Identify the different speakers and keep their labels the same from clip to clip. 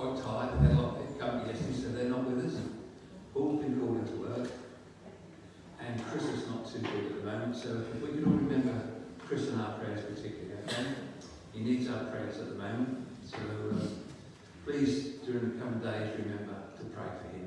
Speaker 1: quite tired. They've had a lot of company yesterday, so they're not with us. Paul's been called into work. And Chris is not too good at the moment, so if we can all remember Chris in our prayers particularly, okay? He needs our prayers at the moment, so please, during the coming days, remember to pray for him.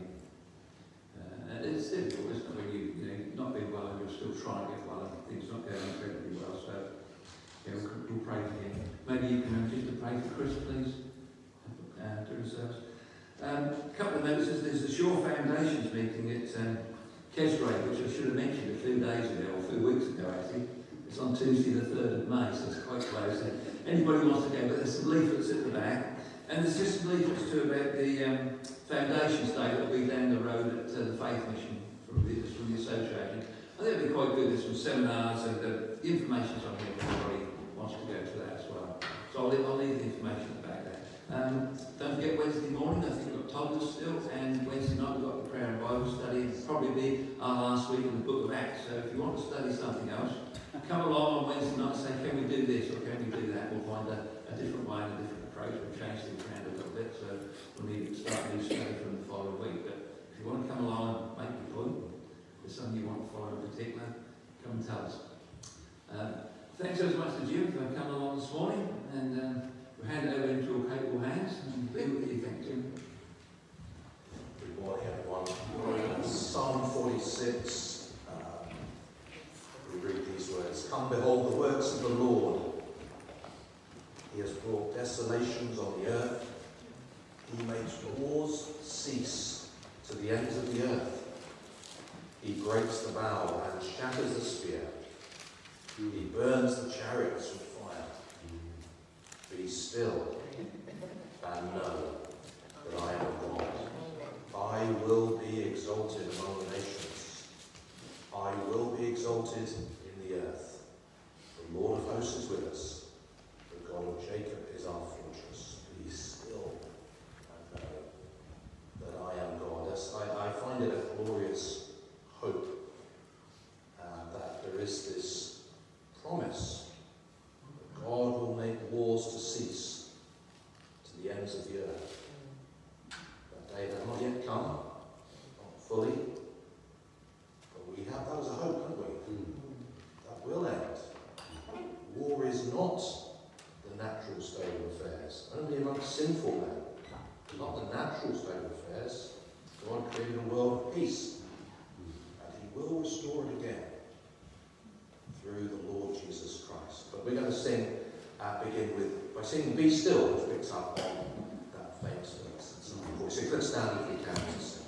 Speaker 1: And it's difficult, isn't it, when you're not being well and you're still trying to get well and things not going incredibly well, so we'll pray for him. Maybe you can remember just to pray for Chris, please, during the service. A couple of notices. There's the Shore Foundations meeting at Kesgrave, which I should have mentioned a few days ago, or a few weeks ago actually. It's on Tuesday the 3rd of May, so it's quite close. Anybody wants to go, but there's some leaflets at the back. And there's just some leaflets too about the Foundations Day that will be down the road at the Faith Mission from the association. I think it'll be quite good. There's some seminars and the information's on here if anybody wants to go to that as well. So I'll leave the information at the back there. Don't forget Wednesday morning, I think we've got toddlers still, and Wednesday night we've got the prayer and Bible study. It'll probably be our last week in the book of Acts, so if you want to study something else, come along on Wednesday night and say, can we do this or can we do that? We'll find a different way and a different approach. We'll change things around a little bit, so we'll need to start a new study from the following week. But if you want to come along and make your point, there's something you want to follow in particular, come and tell us. Thanks so much to Jim for coming along this morning, and we'll hand it over into your capable hands and be with you. Thank you.
Speaker 2: Good morning, everyone. We're in Psalm 46. We read these words: Come, behold the works of the Lord. He has brought desolations on the earth. He makes wars cease to the ends of the earth. He breaks the bow and shatters the spear. He burns the chariots with fire. Be still and know that I am God. I will be exalted among the nations. I will be exalted in the earth. The Lord of hosts is with us. The God of Jacob is our fortress. Be still and know that I am God. I find it a glorious hope that there is this promise that God will make wars to cease to the ends of the earth. That day has not yet come, not fully, but we have that as a hope, don't we? That will end. War is not the natural state of affairs, only amongst sinful men, not the natural state of affairs. God created a world of peace, and he will restore it again through the Lord Jesus Christ. But we're going to begin by singing Be Still, which picks up on that famous verse in Psalm 46. Let's stand if we can to sing.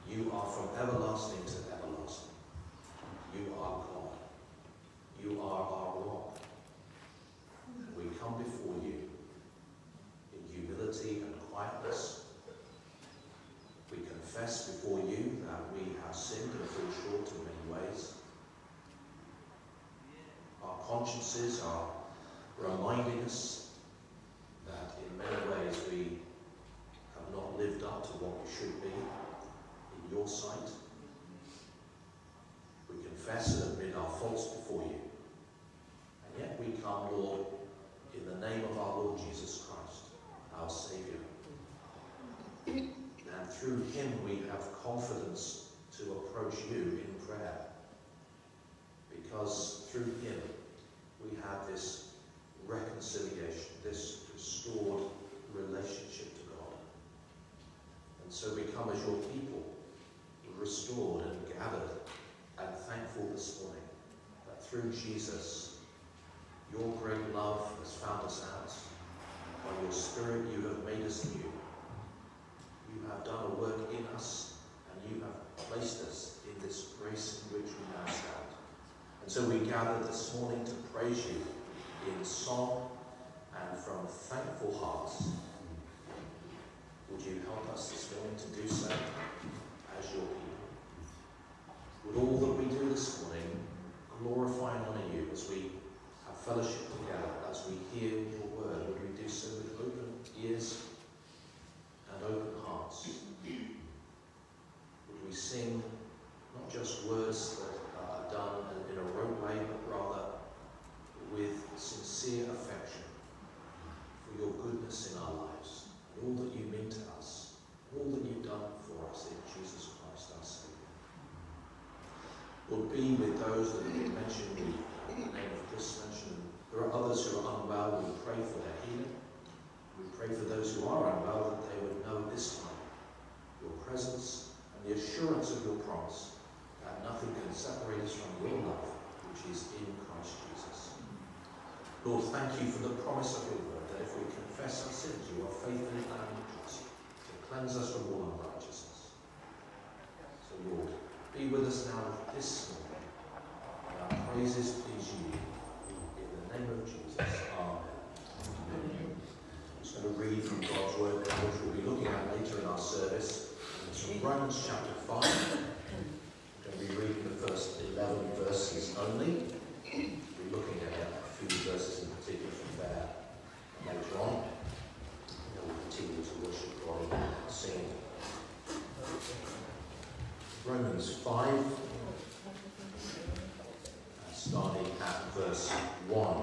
Speaker 2: You are from everlasting to everlasting. You are God. You are our rock. We come before you in humility and quietness. We confess before you that we have sinned and fall short in many ways. Our consciences are reminding us that in many ways we have not lived up to what we should be in your sight. We confess and admit our faults before you. And yet we come, Lord, in the name of our Lord Jesus Christ, our Saviour. And through him we have confidence to approach you in prayer. Because through him we have this reconciliation, this restored relationship to God. And so we come as your people, restored and gathered and thankful this morning that through Jesus, your great love has found us out. By your Spirit you have made us new. You have done a work in us, and you have placed us in this grace in which we now stand. And so we gather this morning to praise you in song and from thankful hearts. Would you help us this morning to do so as your people? Would all that we do this morning glorify and honour you as we have fellowship together, as we hear your word? Would we do so with open ears and open hearts? Would we sing not just words that are done in a rote way, but rather with sincere affection for your goodness in our lives, and all that you mean to us, all that you've done for us in Jesus Christ our Saviour. Lord, be with those that you mentioned, the name of Chris mentioned. There are others who are unwell. We pray for their healing. We pray for those who are unwell that they would know this time your presence and the assurance of your promise that nothing can separate us from your love, which is in Christ Jesus. Lord, thank you for the promise of your word, that if we confess our sins, you are faithful and just to cleanse us from all unrighteousness. So, Lord, be with us now this morning, and our praises please you. In the name of Jesus, amen. I'm just going to read from God's word now, which we'll be looking at later in our service. It's from Romans chapter 5. I'm going to be reading the first 11 verses only. We'll be looking at a few verses in particular from there later on. And we'll continue to worship God and sing. Romans 5, starting at verse 1.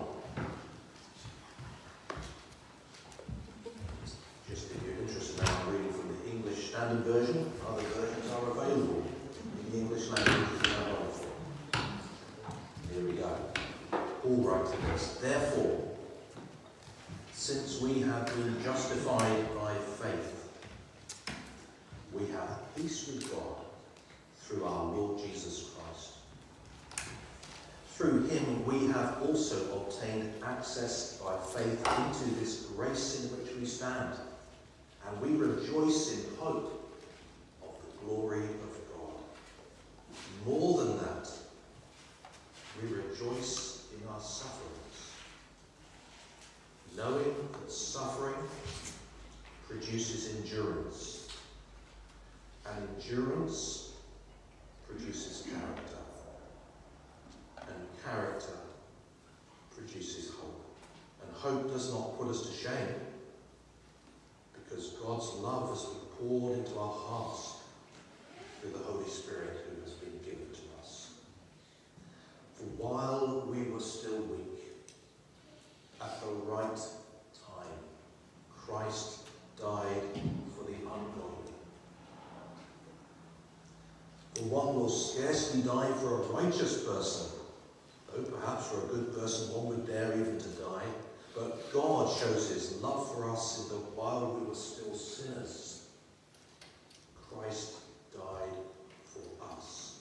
Speaker 2: Just if you're interested now, I'm reading from the English Standard Version. Other versions are available in the English language if you have one for. Here we go. Paul writes this: Therefore, since we have been justified by faith, we have peace with God through our Lord Jesus Christ. Through him we have also obtained access by faith into this grace in which we stand, and we rejoice in hope of the glory of God. More than that, we rejoice in our sufferings, knowing that suffering produces endurance, and endurance produces character, and character produces hope. And hope does not put us to shame, because God's love has been poured into our hearts through the Holy Spirit who has been given to us. For while we were still weak, at the right time, Christ died for the ungodly. For one will scarcely die for a righteous person, though perhaps for a good person one would dare even to die. But God shows his love for us in that while we were still sinners, Christ died for us.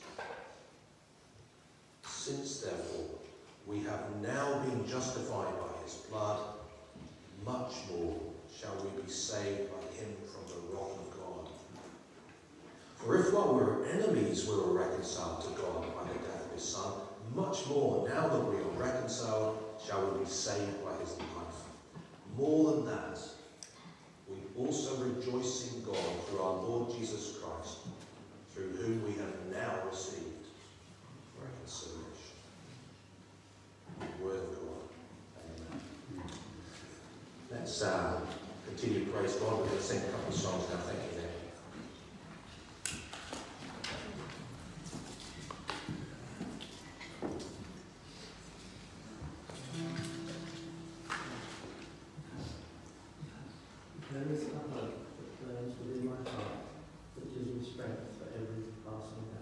Speaker 2: Since, therefore, we have now been justified by his blood, much more shall we be saved by him from the wrath of God. For if while enemies, we were reconciled to God by the death of his Son. Much more, now that we are reconciled, shall we be saved by his life. More than that, we also rejoice in God through our Lord Jesus Christ, through whom we have now received reconciliation. Word of God. Amen. Let's continue to praise God. We're going to sing a couple of songs now. Thank you, Nick.
Speaker 3: There is a hope that burns within my heart, that gives me strength for every passing day.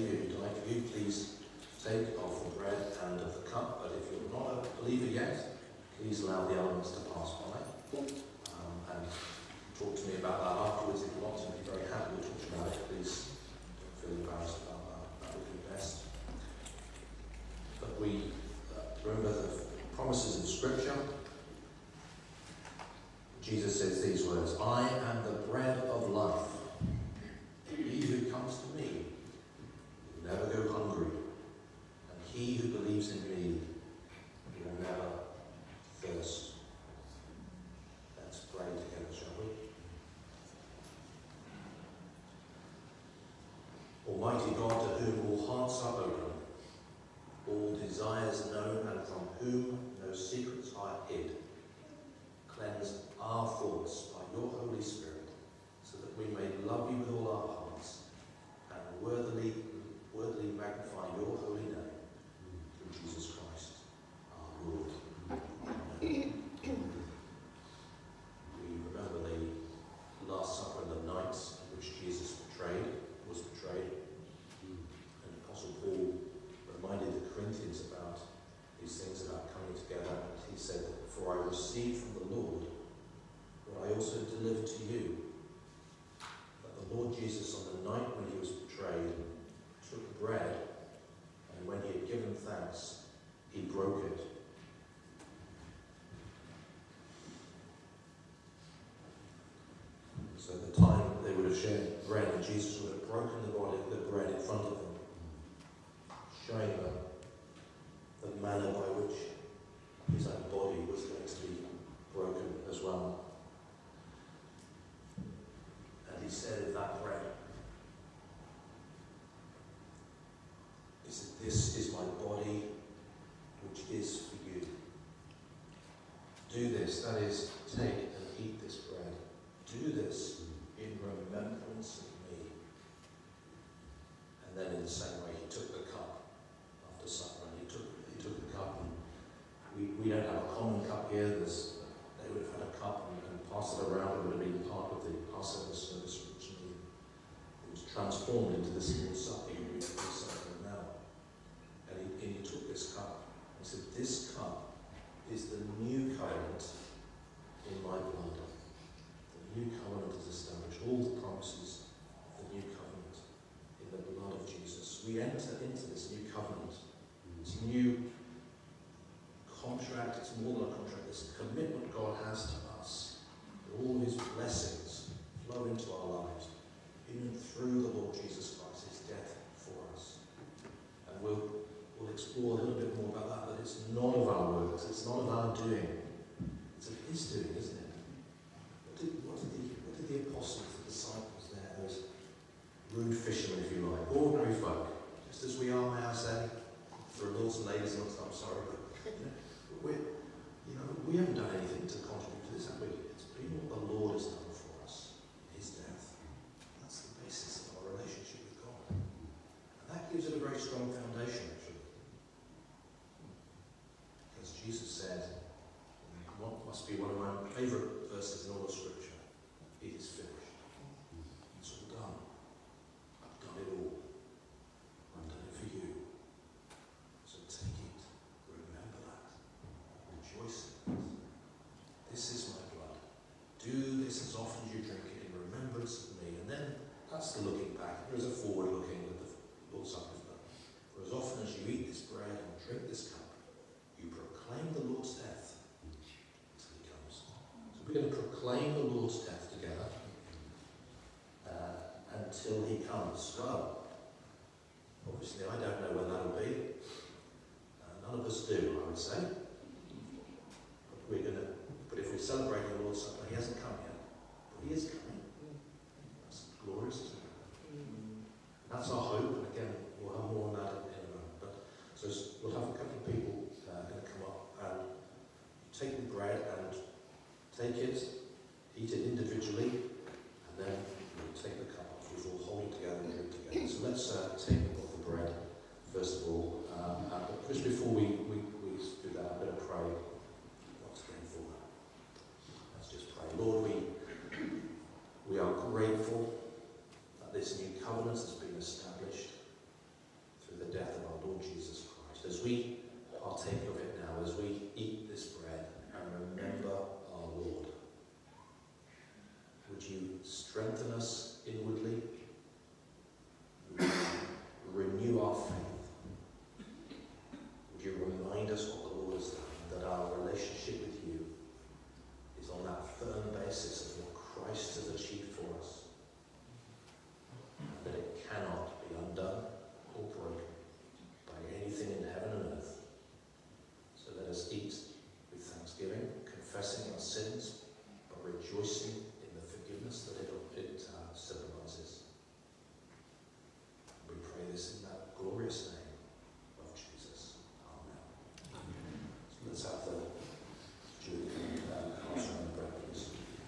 Speaker 2: Saviour who died for you, please take of the bread and of the cup. But if you're not a believer yet, please allow the elements to pass by. And talk to me about that afterwards if you want to. I'd be very happy to talk about it. Please don't feel embarrassed about that. That would be best. But we remember the promises in Scripture. Jesus says these words, I am the bread of life. He who comes to me will never go hungry, and he who believes in me will never thirst. Let's pray together, shall we? Almighty God, to whom all hearts are open, all desires known, and from whom no secrets are hid, cleanse our thoughts by your Holy Spirit, so that we may love you with all our hearts and worthily magnify your holy name through Jesus Christ, our Lord. Amen. We remember the Last Supper and the night in which Jesus was betrayed. And Apostle Paul reminded the Corinthians about these things about coming together. And he said, for I received from the Lord what I also delivered to you, that the Lord Jesus, on the night when he was betrayed, took bread, and when he had given thanks, he broke it. So at the time they would have shared bread, and Jesus would have broken the bread in front of them, showing them the manner by which his own body was going to be broken as well. And he said of that bread, he said, this is my body which is for you. Do this, that is, take and eat this bread. Do this in remembrance of me. And then in the same way he took the cup after supper, and he took the cup, and we don't have a common cup here. They would have had a cup and passed it around. It would have been part of the Passover service originally. It was transformed into this Lord's Supper you read now. And he took this cup and said, this cup is the new covenant in my blood. The new covenant is established. All the promises of the new covenant in the blood of Jesus. We enter into this new covenant. This new contract, it's more than a contract, it's a commitment God has to us. All his blessings flow into our lives, in and through the Lord Jesus Christ, his death for us. And we'll explore a little bit more about that it's not of our works, it's not of our doing, it's of his doing, isn't it? What did the apostles, the disciples there, those rude fishermen, if you like, ordinary folk, just as we are, may I say, for lords and ladies, I'm sorry, but we haven't done anything to contribute to this, have we? It's been what the Lord has done for us, his death. That's the basis of our relationship with God. And that gives it a very strong foundation, actually. Because Jesus said, what must be one of my favourite verses in all of Scripture, it is finished. It's all done. I've done it all. I've done it for you. So take it. Remember that. Rejoice in it. This is my blood. Do this as often as you drink it in remembrance of me. And then that's the looking back. There is a forward looking that the Lord's Supper is done. For as often as you eat this bread and drink this cup, you proclaim the Lord's death until he comes. So we're going to proclaim the Lord's death together until he comes. Well, obviously I don't know when that'll be. None of us do, I would say. But if we celebrate the Lord's Supper, he hasn't come yet. But he is coming. That's glorious, isn't it? That's our hope, and again, we'll have more on that in a moment. So we'll have a couple of people going to come up and take the bread and take it, eat it individually, and then we'll take the cup afterwards. We'll hold it together and drink together. So let's take of the bread, first of all. But just before we do that, I'm going to pray. Lord, we are grateful that this new covenant has been established strengthen us inwardly. Would you renew our faith? Would you remind us what the Lord has done, that our relationship with you is on that firm basis of what Christ has achieved for us, and that it cannot be undone or broken by anything in heaven and earth. So let us eat with thanksgiving, confessing our sins, but rejoicing in the forgiveness that it symbolises. We pray this in that glorious name of Jesus. Amen. So let's have the Julie pass around the bread, please.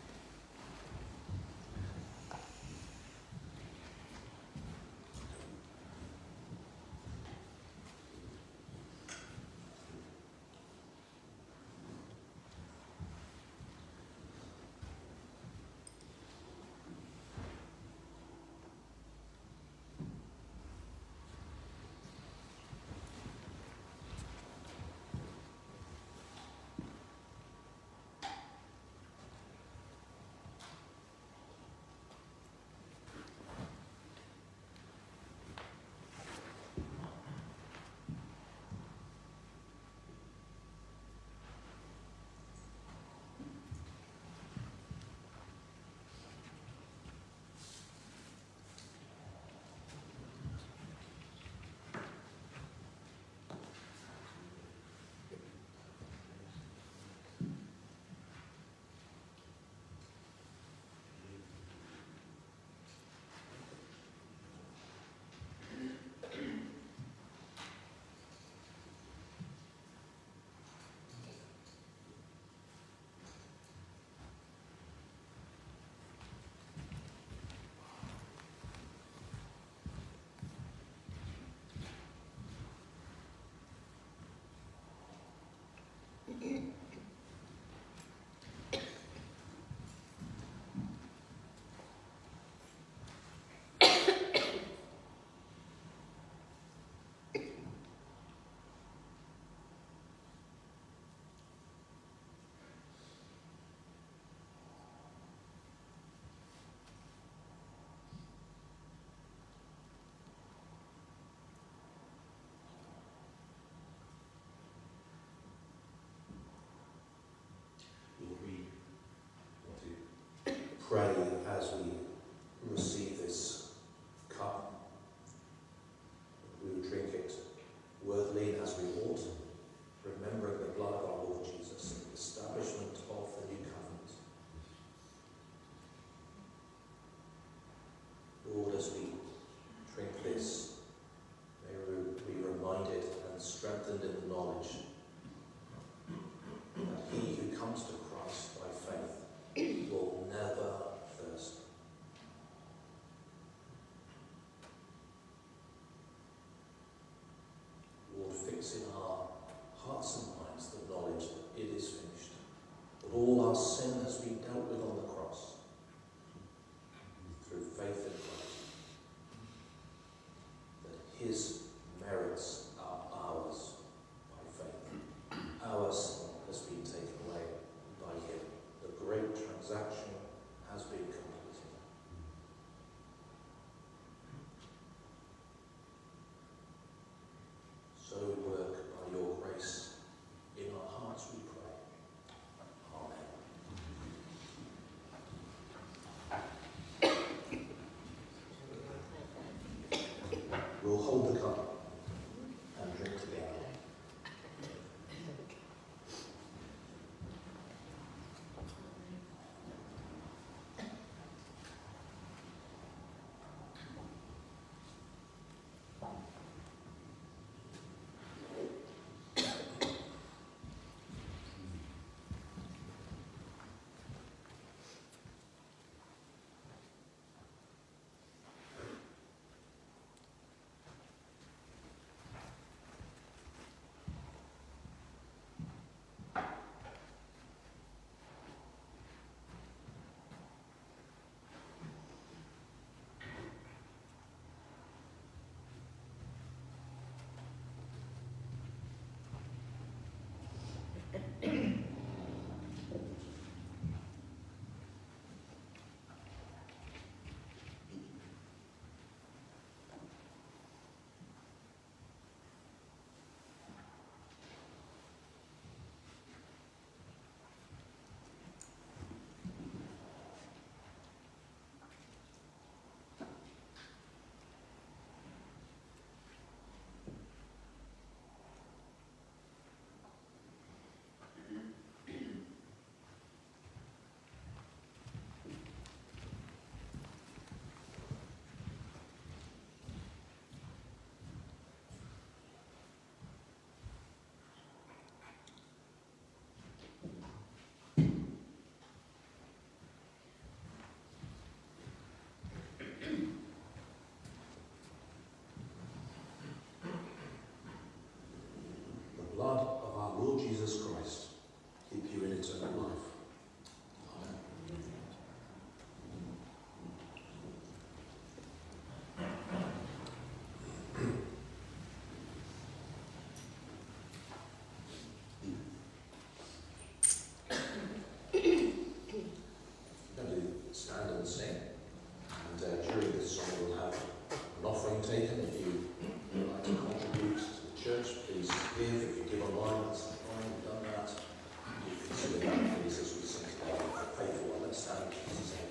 Speaker 2: Pray as we receive this cup. We will drink it worthily as we ought, remembering the blood of our Lord Jesus and the establishment of the new covenant. Lord, as we drink this, may we be reminded and strengthened in the knowledge that he who comes to Christ by faith will never thirst. Lord, fix in our hearts and minds the knowledge that it is finished, that all our sin has been dealt with on the cross through faith in Christ, that his merits are ours by faith. Our sin has been taken away by him. The great transaction has been completed. So work by your grace in our hearts, we pray. Amen. We'll hold the cup and drink together. stand and sing. And during this song we'll have an offering taken. If you would like to contribute to the church, please give. If you give online, that's fine, we've done that. You consider that, please, as we sing together. Faithful one, let's stand and sing.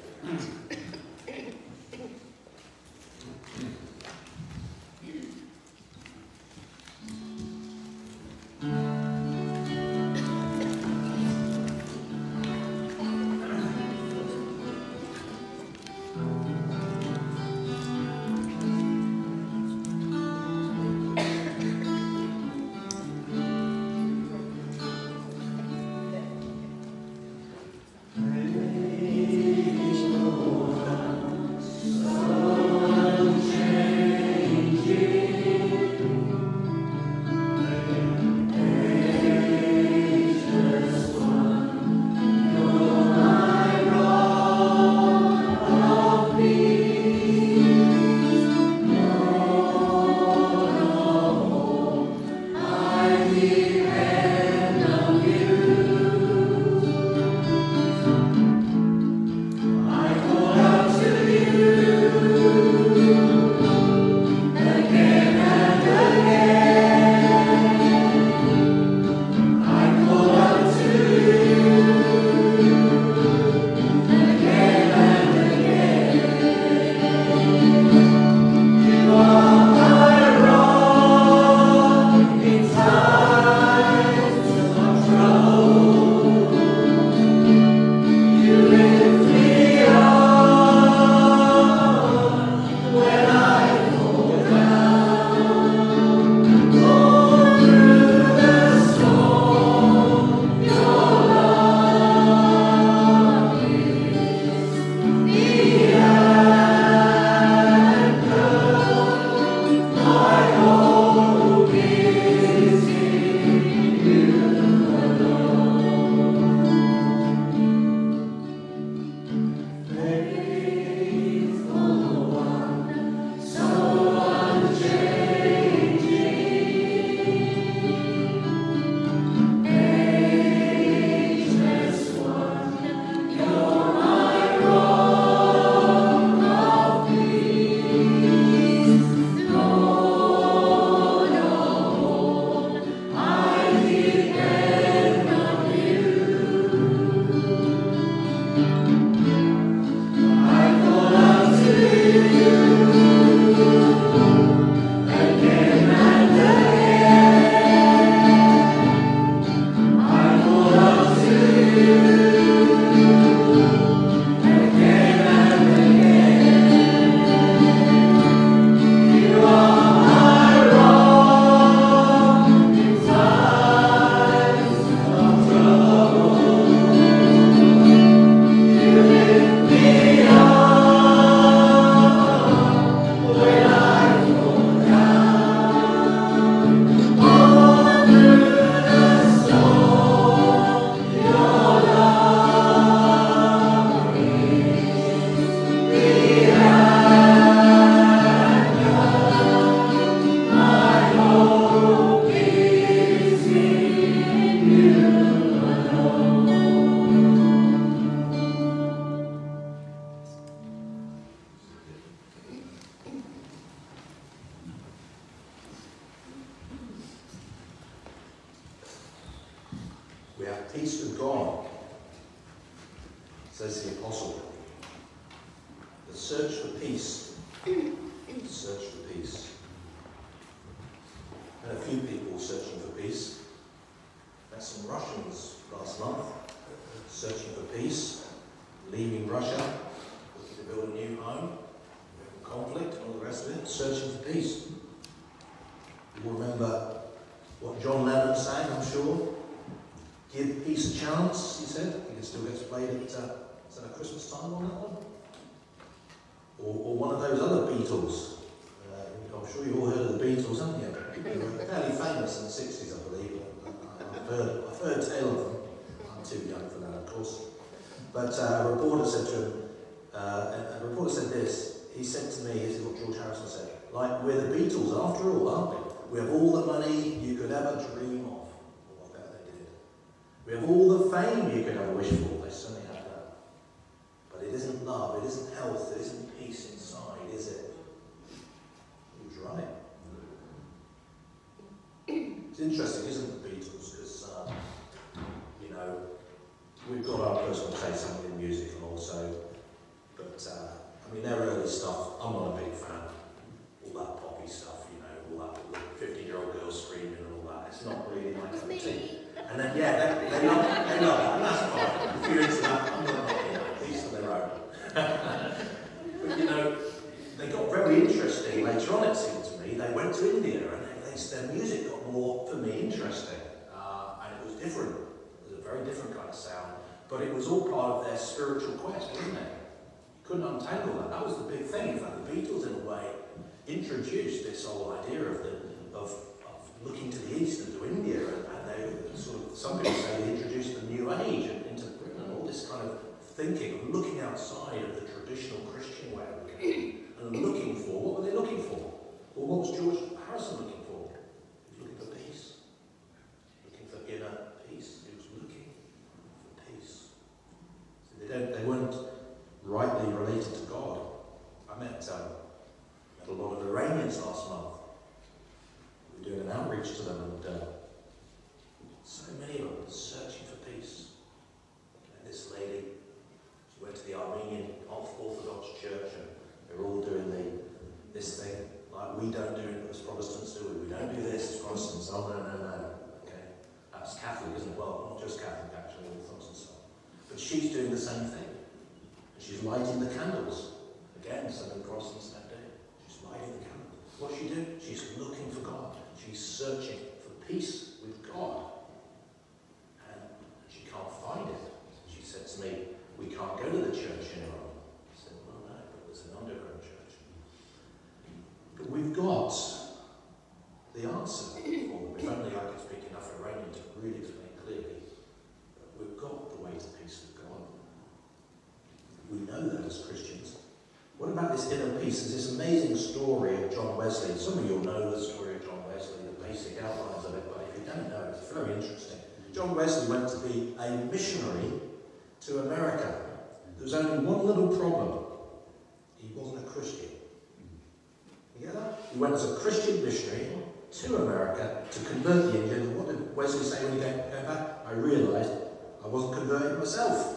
Speaker 2: We have peace with God, says the Apostle. The search for peace. Search for peace. And a few people searching for peace. Met some Russians last month searching for peace, leaving Russia, looking to build a new home, conflict and all the rest of it, searching for peace. You will remember what John Lennon sang, I'm sure. Give peace a chance, he said. I think it still gets played at, is that a Christmas time on that one? Or one of those other Beatles. I'm sure you've all heard of the Beatles, haven't you? They were fairly famous in the 60s, I believe. I've heard tale of them. I'm too young for that, of course. But a reporter said to him, a reporter said this. He said to me, this is what George Harrison said, like, we're the Beatles after all, aren't we? We have all the money you could ever dream of. Well, I bet they did. We have all the fame you could ever wish for. They certainly had that. But it isn't isn't love, it isn't health, it isn't peace inside, is it? He was right. It's interesting, isn't it, the Beatles? Because, you know, we've got our personal taste in music and also, but, I mean, their early stuff, I'm not a big fan. All that poppy stuff, you know, all that 50-year-old girls screaming and all that. It's not really my cup of tea. And then, yeah, they love that, and that's fine. If you're into that, I'm not, you know, each to their own. But, you know, they got very interesting later on, it seemed to me. They went to India and their music got more, for me, interesting. And it was different. It was a very different kind of sound. But it was all part of their spiritual quest, wasn't it? You couldn't untangle that. That was the big thing. In fact, the Beatles, in a way, introduced this whole idea of looking to the east and to India. And they sort of, some people say they introduced the New Age into Britain and all this kind of thinking, looking outside of the traditional Christian way of looking. And looking for, what were they looking for? Well, what was George Harrison looking for? He was looking for peace. Looking for inner peace. He was looking for peace. So they weren't rightly related to God. I met a lot of Iranians last month. We were doing an outreach to them, and so many of them searching for peace. And this lady, she went to the Armenian Orthodox Church, and they're all doing this thing like we don't do it as Protestants, do we? We don't do this as Protestants. Oh, no. Okay, that's Catholic, isn't it? Well, not just Catholic, actually, Orthodox and so on. But she's doing the same thing. And she's lighting the candles. Again, something Protestants don't do. She's lighting the candles. What's she do? She's looking for God. She's searching for peace with God. And she can't find it. She said to me, we can't go to the church anymore. I said, well, no, but there's an underground church. But we've got the answer for them. If only I could speak enough Iranian to really explain clearly. But we've got the way to peace with God. We know that as Christians. What about this inner peace? There's this amazing story of John Wesley. Some of you will know the story of John Wesley, the basic outlines of it, but if you don't know, it's very interesting. John Wesley went to be a missionary to America. There was only one little problem. He wasn't a Christian. You get that? He went as a Christian missionary to America to convert the Indians. And what did Wesley say when he came back? I realised I wasn't converted myself.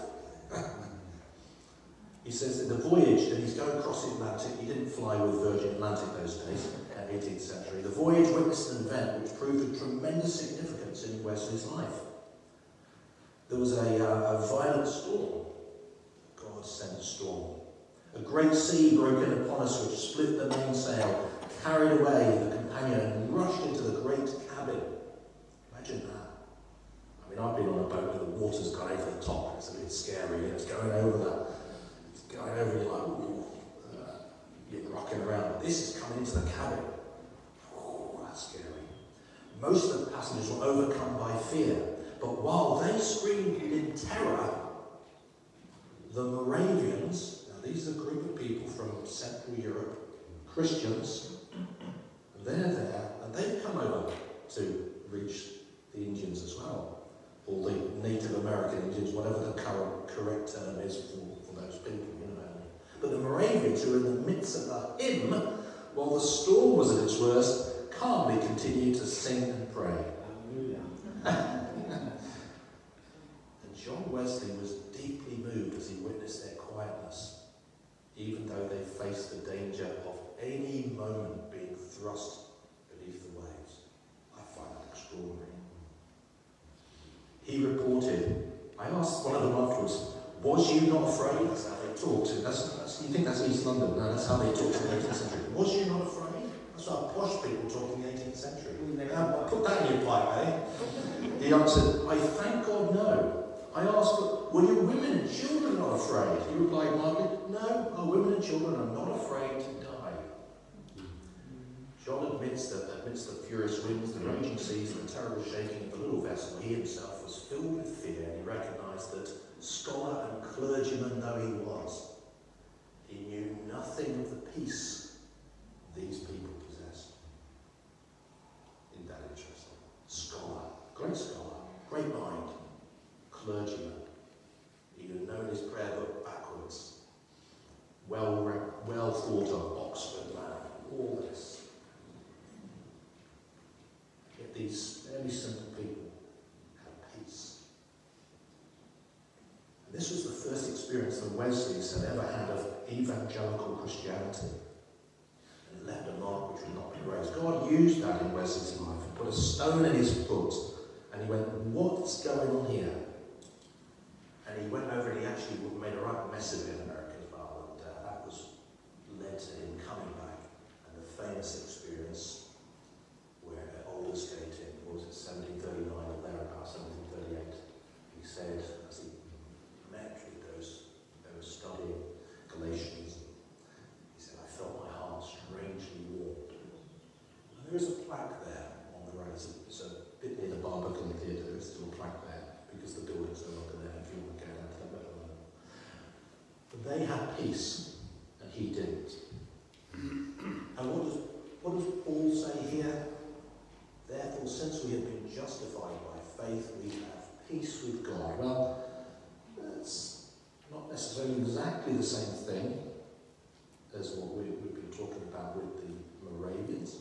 Speaker 2: He says in the voyage that he's going across the Atlantic, he didn't fly with Virgin Atlantic those days, 18th century. The voyage witnessed an event which proved of tremendous significance in Wesley's life. There was a violent storm. God sent a storm. A great sea broke in upon us which split the mainsail, carried away the companion and rushed into the great cabin. Imagine that. I mean, I've been on a boat where the water's gone over the top. It's a bit scary. It's going over that. It's going over, you're like, ooh, you're rocking around. But this is coming into the cabin. Oh, that's scary. Most of the passengers were overcome by fear. But while they screamed in terror, the Moravians, now these are a group of people from Central Europe, Christians, and they're there, and they've come over to reach the Indians as well, or the Native American Indians, whatever the correct term is for those people, you know. But the Moravians, who were in the midst of the hymn, while the storm was at its worst, calmly continued to sing and pray. Hallelujah. And John Wesley was deeply moved as he witnessed their quietness, even though they faced the danger of any moment being thrust beneath the waves. I find that extraordinary. He reported, I asked one of them afterwards, was you not afraid? That's how they talked. You think that's East London? No, that's how they talked in the 18th century. Was you not afraid? That's how posh people talk in the 18th century. Put that in your pipe, eh? He answered, I thank God no. I asked, but were your women and children not afraid? He replied mildly, no, our women and children are not afraid to die. John admits that amidst the furious winds, the raging seas, and the terrible shaking of the little vessel, he himself was filled with fear, and he recognised that, scholar and clergyman though he was, he knew nothing of the peace these people possessed. Isn't that interesting? Scholar, great mind, clergyman. He had known his prayer book backwards. thought of Oxford Man, all this. Yet these very simple people had peace. And this was the first experience the Wesleys had ever had of evangelical Christianity. And it left a mark which would not be erased. God used that in Wesley's life and put a stone in his foot. And he went, what's going on here? And he went over and he actually made a right mess of it in America as well. And that was led to him coming back. And the famous experience where at Aldersgate in, what was it, 1739 or thereabouts, 1738, he said, as he met with those who were studying Galatians, he said, I felt my heart strangely warmed. And there is a plaque there on the right. It's a bit near the Barbican Theatre. There's still a plaque there because the building's no longer there. If you want to go down to that level. But they had peace, and he didn't. And what does Paul say here? Therefore, since we have been justified by faith, we have peace with God. Well, that's not necessarily exactly the same thing as what we've been talking about with the Moravians.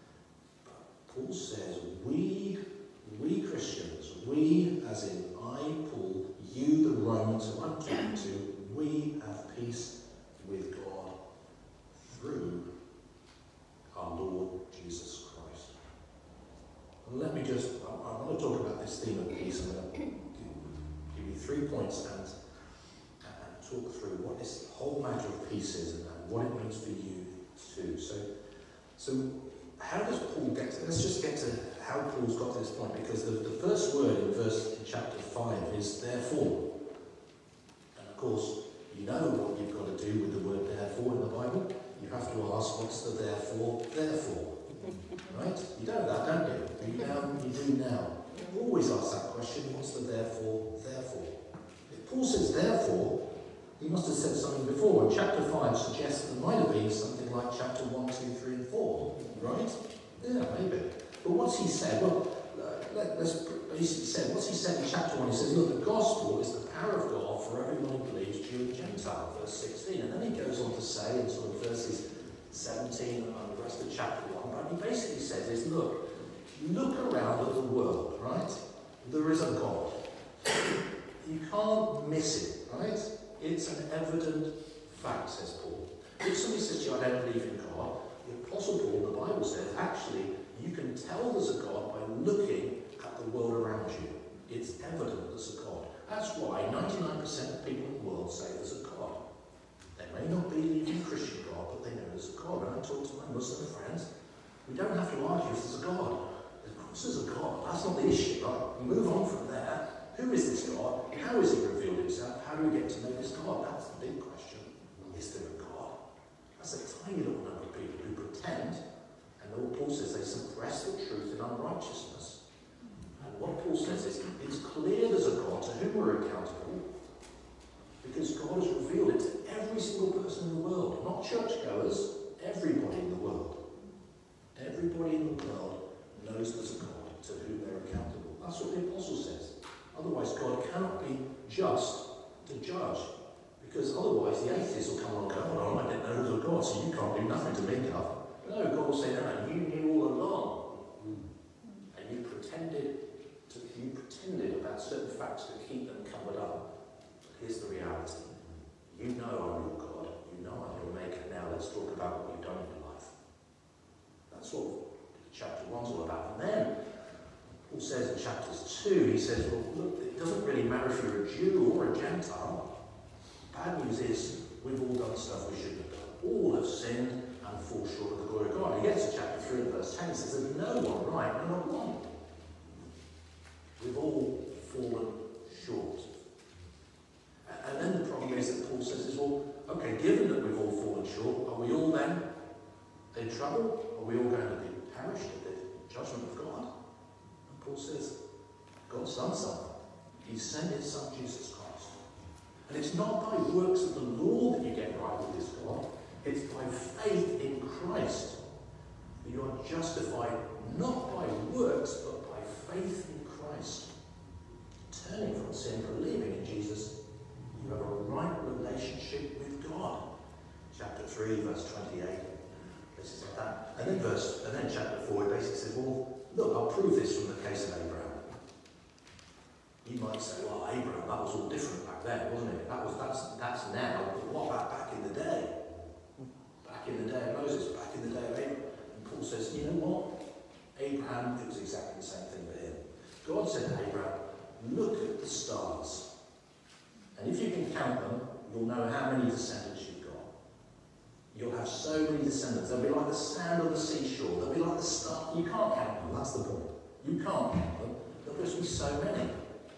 Speaker 2: But Paul says, we Christians, we as in I, Paul, you, the Romans who I'm talking to, we have peace with God through our Lord Jesus Christ. And let me just, I want to talk about this theme of peace. I'm going to give you 3 points and talk through what this whole matter of peace is and what it means for you too. So how does Paul get to, let's just get to how Paul's got to this point, because the first word in chapter 5 is therefore. And of course, you know what you've got to do with the word therefore in the Bible. You have to ask, what's the therefore? Right? You know that, don't you? You do now. You always ask that question, what's the therefore? If Paul says therefore, he must have said something before. And chapter 5 suggests that it might have been something like chapter 1, 2, 3 and 4. Right? Yeah, maybe. But what's he said? Well, what's he said in chapter 1? He says, look, the gospel is the power of God for everyone who believes, Jew and Gentile, verse 16. And then he goes on to say in sort of verses 17 and the rest of chapter 1, but he basically says is, look around at the world, right? There is a God. You can't miss it, right? It's an evident fact, says Paul. If somebody says to you, I don't believe in God, the Apostle Paul, the Bible says, actually, you can tell there's a God by looking at the world around you. It's evident there's a God. That's why 99% of people in the world say there's a God. They may not believe in Christian God, but they know there's a God. When I talk to my Muslim friends, we don't have to argue if there's a God. Of course there's a God. That's not the issue, right? We move on from there. Who is this God? How has he revealed himself? How do we get to know this God? That's the big question. Is there a God? That's a tiny little number of people who pretend, and all Paul says they suppress the truth in unrighteousness. And what Paul says is, it's clear there's a God to whom we're accountable, because God has revealed it to every single person in the world, not churchgoers, everybody in the world. Everybody in the world knows there's a God to whom they're accountable. That's what the Apostle says. Otherwise, God cannot be just to judge, because otherwise the atheists will come along and go, oh, I didn't know there was a God, so you can't do nothing to me, God. No, God will say, no, you knew all along. And you pretended about certain facts to keep them covered up. But here's the reality. You know I'm your God. You know I'm your maker. Now let's talk about what you've done in your life. That's what chapter 1's all about. And then Paul says in chapters 2, he says, well, look, it doesn't really matter if you're a Jew or a Gentile. Bad news is, we've all done stuff we shouldn't have done. All have sinned and fall short of the glory of God. He gets to chapter 3 and verse 10, he says, there's no one right, no not one. We've all fallen short. And then the problem is that Paul says, well, okay, given that we've all fallen short, are we all then in trouble? Are we all going to be perished at the judgment of God? And Paul says, God's done something. He sent his son, Jesus Christ. And it's not by works of the law that you get right with this God. It's by faith in Christ that you are justified, not by works, but by faith in Christ. Turning from sin, believing in Jesus, you have a right relationship with God. Chapter 3 3, verse 28. Places like that. And then chapter 4, it basically says, well, look, I'll prove this from the case of Abraham. You might say, well, Abraham, that was all different back then, wasn't it? That's now, but what about back in the day? Back in the day of Moses, back in the day of Abraham. And Paul says, you know what? Abraham, it was exactly the same thing for him. God said to Abraham, look at the stars. And if you can count them, you'll know how many descendants you've got. You'll have so many descendants. They'll be like the sand on the seashore. They'll be like the stars. You can't count them, that's the point. You can't count them. There'll just be so many.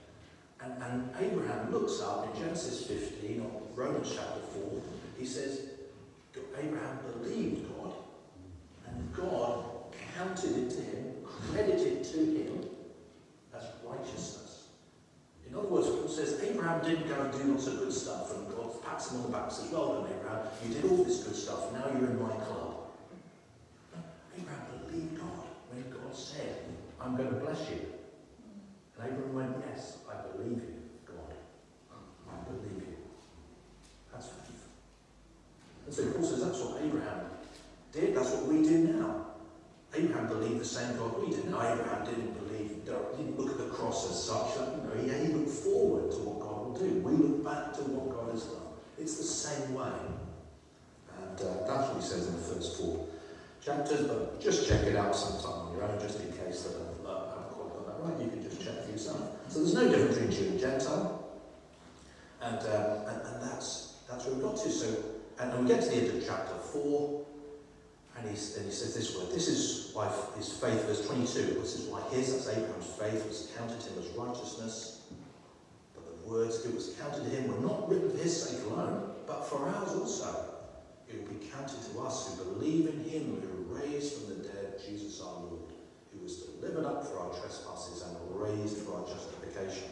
Speaker 2: And Abraham looks up in Genesis 15, or Romans chapter 4, he says, Abraham believed God, and God counted it to him, credited to him as righteousness. In other words, Paul says, Abraham didn't go and do lots of good stuff, and God pats him on the back and says, well done, Abraham, you did all this good stuff, now you're in my club. No, Abraham believed God when God said, I'm going to bless you. And Abraham went, yes, I believe you, God. I believe you. That's faith. And so Paul says that's what Abraham did, that's what we do now. Abraham believed the same God we did. Now, Abraham didn't look at the cross as such. He looked forward to what God will do. We look back to what God has done. It's the same way. And that's what he says in the first 4 chapters. But just check it out sometime on your own, just in case that I haven't quite got that right. You can just check for yourself. So there's no difference between Jew and Gentile. And that's where we got to. So, and we get to the end of chapter 4. And he says this word, this is why his faith, verse 22, this is why that's Abraham's faith, was counted to him as righteousness. But the words, it was counted to him, were not written for his sake alone, but for ours also. It will be counted to us who believe in him who raised from the dead Jesus our Lord, who was delivered up for our trespasses and raised for our justification.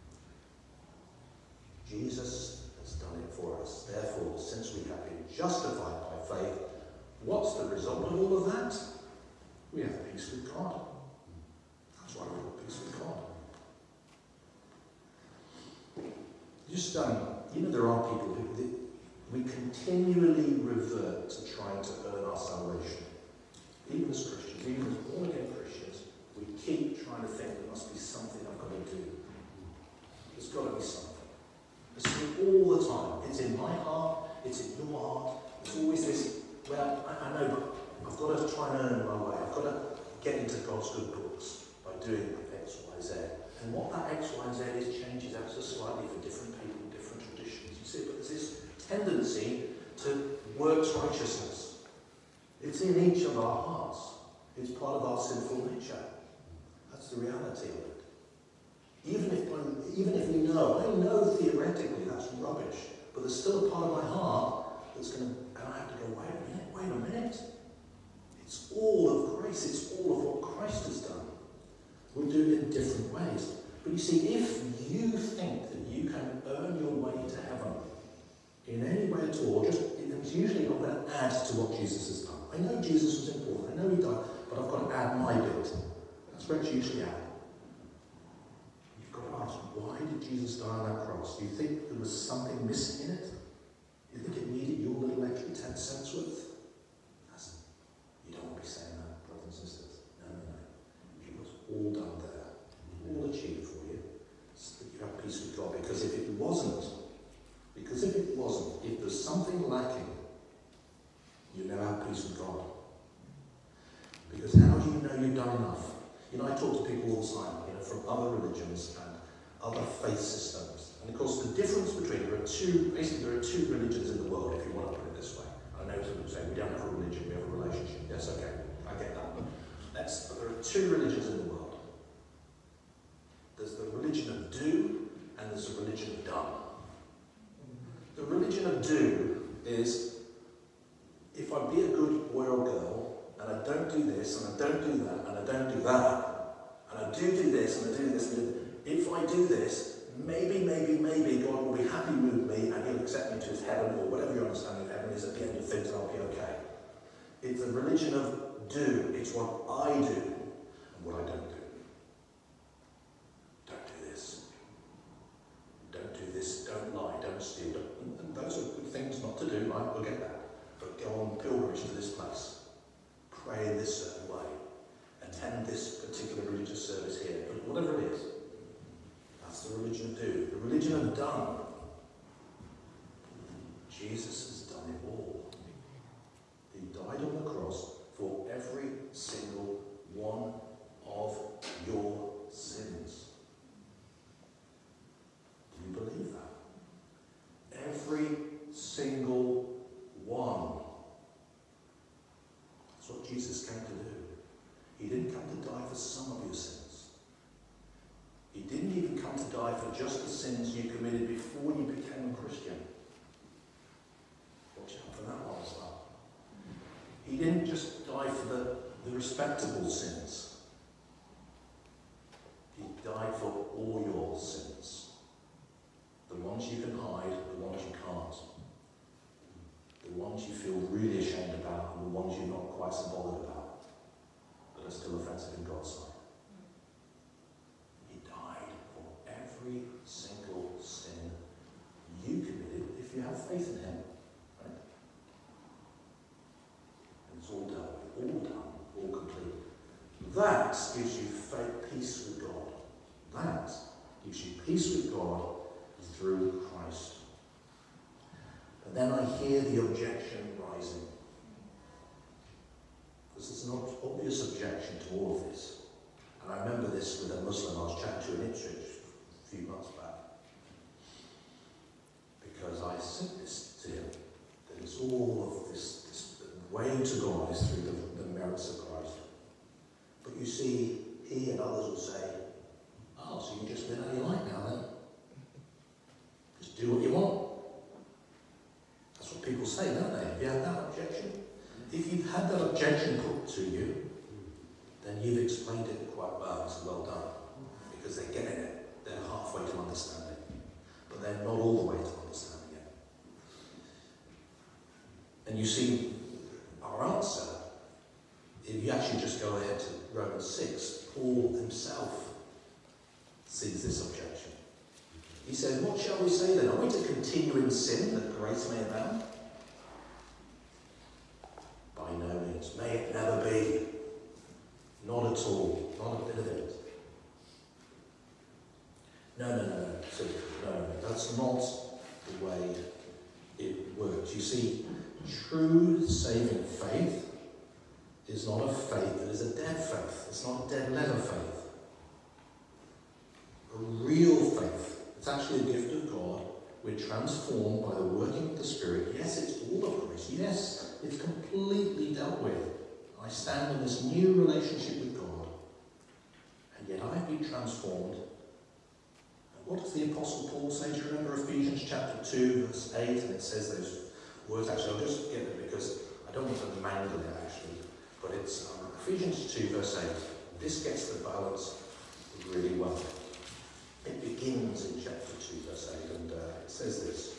Speaker 2: Jesus has done it for us. Therefore, since we have been justified by faith, what's the result of all of that? We have peace with God. That's why we have peace with God. Just, there are people who we continually revert to trying to earn our salvation. Even as Christians, even as born-again Christians, we keep trying to think there must be something I've got to do. There's got to be something. It's all the time. It's in my heart. It's in your heart. It's always this. Well, I know, but I've got to try and earn my way. I've got to get into God's good books by doing X, Y, Z. And what that X, Y, Z is changes ever so slightly for different people, different traditions. You see, but there's this tendency to works righteousness. It's in each of our hearts. It's part of our sinful nature. That's the reality of it. Even if we know, I know theoretically that's rubbish, but there's still a part of my heart that's going to, and I have to go, wait a minute. It's all of grace. It's all of what Christ has done. We'll do it in different ways. But you see, if you think that you can earn your way to heaven in any way at all, it's usually not going to add to what Jesus has done. I know Jesus was important. I know he died, but I've got to add my bit. That's where it's usually at. You've got to ask, why did Jesus die on that cross? Do you think there was something missing in it? You think it needed your little extra 10 cents worth? You don't want to be saying that, brothers and sisters. No. It was all done there. All achieved for you. So that you have peace with God. Because if it wasn't, if there's something lacking, you never have peace with God. Because how do you know you've done enough? I talk to people all the time, from other religions and other faith systems. And of course, the difference between, there are two religions in the world, if you want to put it this way. I know some people say, we don't have a religion, we have a relationship. Yes, okay, I get that. But there are two religions in the world. There's the religion of do, and there's the religion of done. The religion of do is, if I be a good boy or girl, and I don't do this, and I don't do that, and I don't do that, and I do this, and I do this, and if I do this, maybe God will be happy with me and he'll accept me to his heaven, or whatever your understanding of heaven is at the end of things, and I'll be okay. It's a religion of do. It's what I do and what I don't do. Don't do this. Don't do this. Don't lie. Don't steal. And those are good things not to do, right? We'll get that. But on pilgrimage to this place, pray in this certain way, attend this particular religious service here, but whatever it is, that's the religion of do. The religion of done. Jesus has done it all. He died on the cross for every single one of your sins. Do you believe that? Every single one. That's what Jesus came to do. He didn't come to die for some of your sins. He didn't even come to die for just the sins you committed before you became a Christian. Watch out for that one as well. He didn't just die for the respectable sins. He died for all your sins. The ones you can hide, the ones you can't. The ones you feel really ashamed about, and the ones you're not quite so bothered about, but are still offensive in God's sight. He died for every single sin you committed if you have faith in him. Right? And it's all done, all complete. That gives you peace with God. That gives you peace with God through Christ. But then I hear the objection rising. Because there's an obvious objection to all of this. And I remember this with a Muslim I was chatting to in Ipswich a few months back. Because I said this to him, that it's all of this way to God is through the merits of Christ. But you see, he and others will say, oh, so you just live how you like now then? Just do what you want. That's what people say, don't they? Have you had that objection? If you've had that objection put to you, then you've explained it quite well. It's well done. Because they're getting it. They're halfway to understanding. But they're not all the way to understanding it. And you see, our answer, if you actually just go ahead to Romans 6, Paul himself sees this objection. He says, what shall we say then? Are we to continue in sin that grace may abound? By no means. May it never be. Not at all. Not a bit of it. No. So, no. That's not the way it works. You see, true saving faith is not a faith that is a dead faith. It's not a dead letter faith. A real faith. It's actually a gift of God. We're transformed by the working of the Spirit. Yes, it's all of grace. Yes, it's completely dealt with. I stand in this new relationship with God. And yet I've been transformed. And what does the Apostle Paul say? Do you remember Ephesians chapter 2, verse 8? And it says those words. Actually, I'll just get it because I don't want to mangle it actually. But it's Ephesians 2, verse 8. This gets the balance really well. It begins in chapter 2, verse 8, and it says this.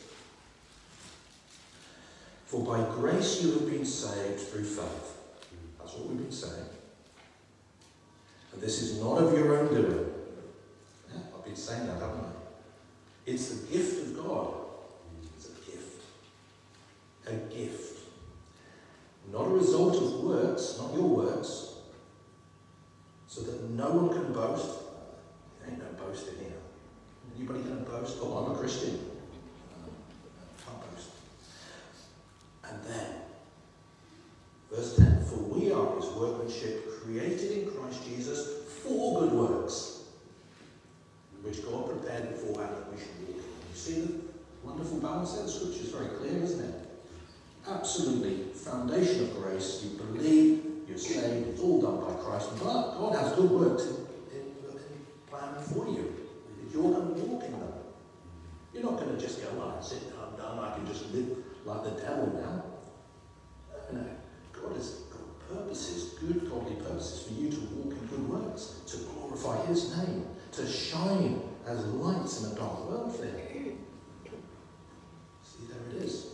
Speaker 2: For by grace you have been saved through faith. That's what we've been saying. And this is not of your own doing. Yeah, I've been saying that, haven't I? It's the gift of God. It's a gift. A gift. Not a result of works, not your works, so that no one can boast. There ain't no boasting here. Anybody going to boast? Oh, I'm a Christian. Can't boast. And then, verse 10, for we are his workmanship, created in Christ Jesus for good works, which God prepared beforehand that we should walk in. You see the wonderful balance there? The scripture is very clear, isn't it? Absolutely, foundation of grace. You believe, you're saved, it's all done by Christ. But God has good works in plan for you. You're going to walk in them. You're not going to just go, well, that's it, I'm done, I can just live like the devil now. No, God has got purposes, good godly purposes for you to walk in good works, to glorify his name, to shine as lights in a dark world for him. See, there it is.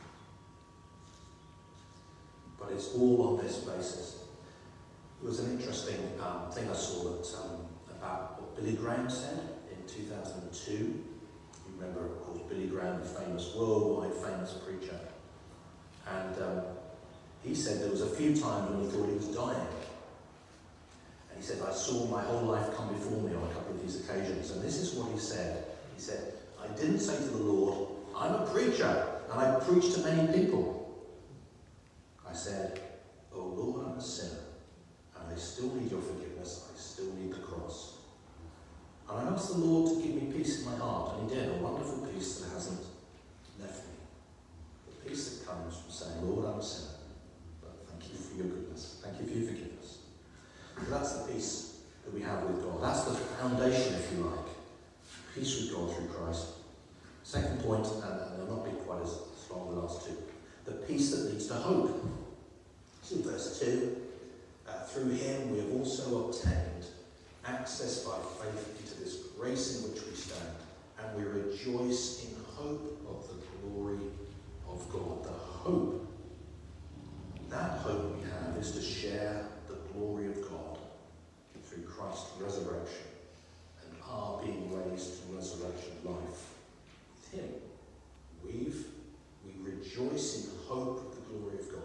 Speaker 2: But it's all on this basis. It was an interesting thing I saw that, about what Billy Graham said in 2002. You remember, of course, Billy Graham, the famous, worldwide famous preacher. And he said there was a few times when he thought he was dying. And he said, I saw my whole life come before me on a couple of these occasions. And this is what he said. He said, I didn't say to the Lord, I'm a preacher, and I preach to many people. I said, oh Lord, I'm a sinner, and I still need your forgiveness. I still need the cross. And I asked the Lord to give me peace in my heart, and he did, a wonderful peace that hasn't left me. The peace that comes from saying, Lord, I'm a sinner, but thank you for your goodness. Thank you for your forgiveness. So that's the peace that we have with God. That's the foundation, if you like. Peace with God through Christ. Second point, and they'll not be quite as long as the last two, the peace that leads to hope. So in verse 2, through him we have also obtained access by faith into this grace in which we stand, and we rejoice in hope of the glory of God. The hope, that hope we have is to share the glory of God through Christ's resurrection and our being raised to resurrection life. With him, we rejoice in hope of the glory of God.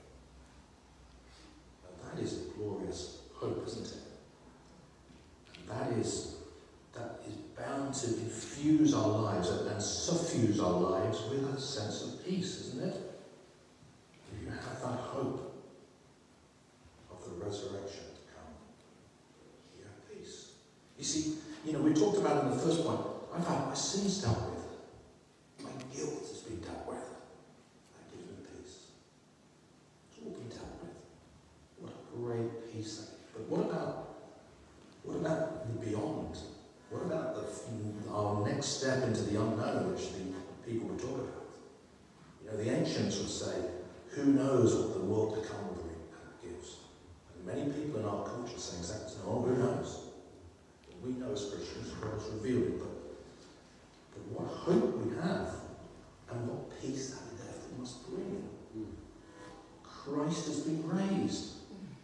Speaker 2: Now that is a glorious hope, isn't it? And that is bound to infuse our lives and suffuse our lives with a sense of peace, isn't it? If you have that hope of the resurrection to come, you have peace. You see, we talked about in the first point, I've had my sins dealt with. My guilt has been dealt with. That gives me peace. It's all been dealt with. What a great peace that is. But what about the beyond? What about our next step into the unknown, which the people would talk about? The ancients would say, who knows what the world to come gives? And many people in our culture say exactly, who knows? We know as Christians, God has revealed it, but what hope we have, and what peace that death must bring. Christ has been raised.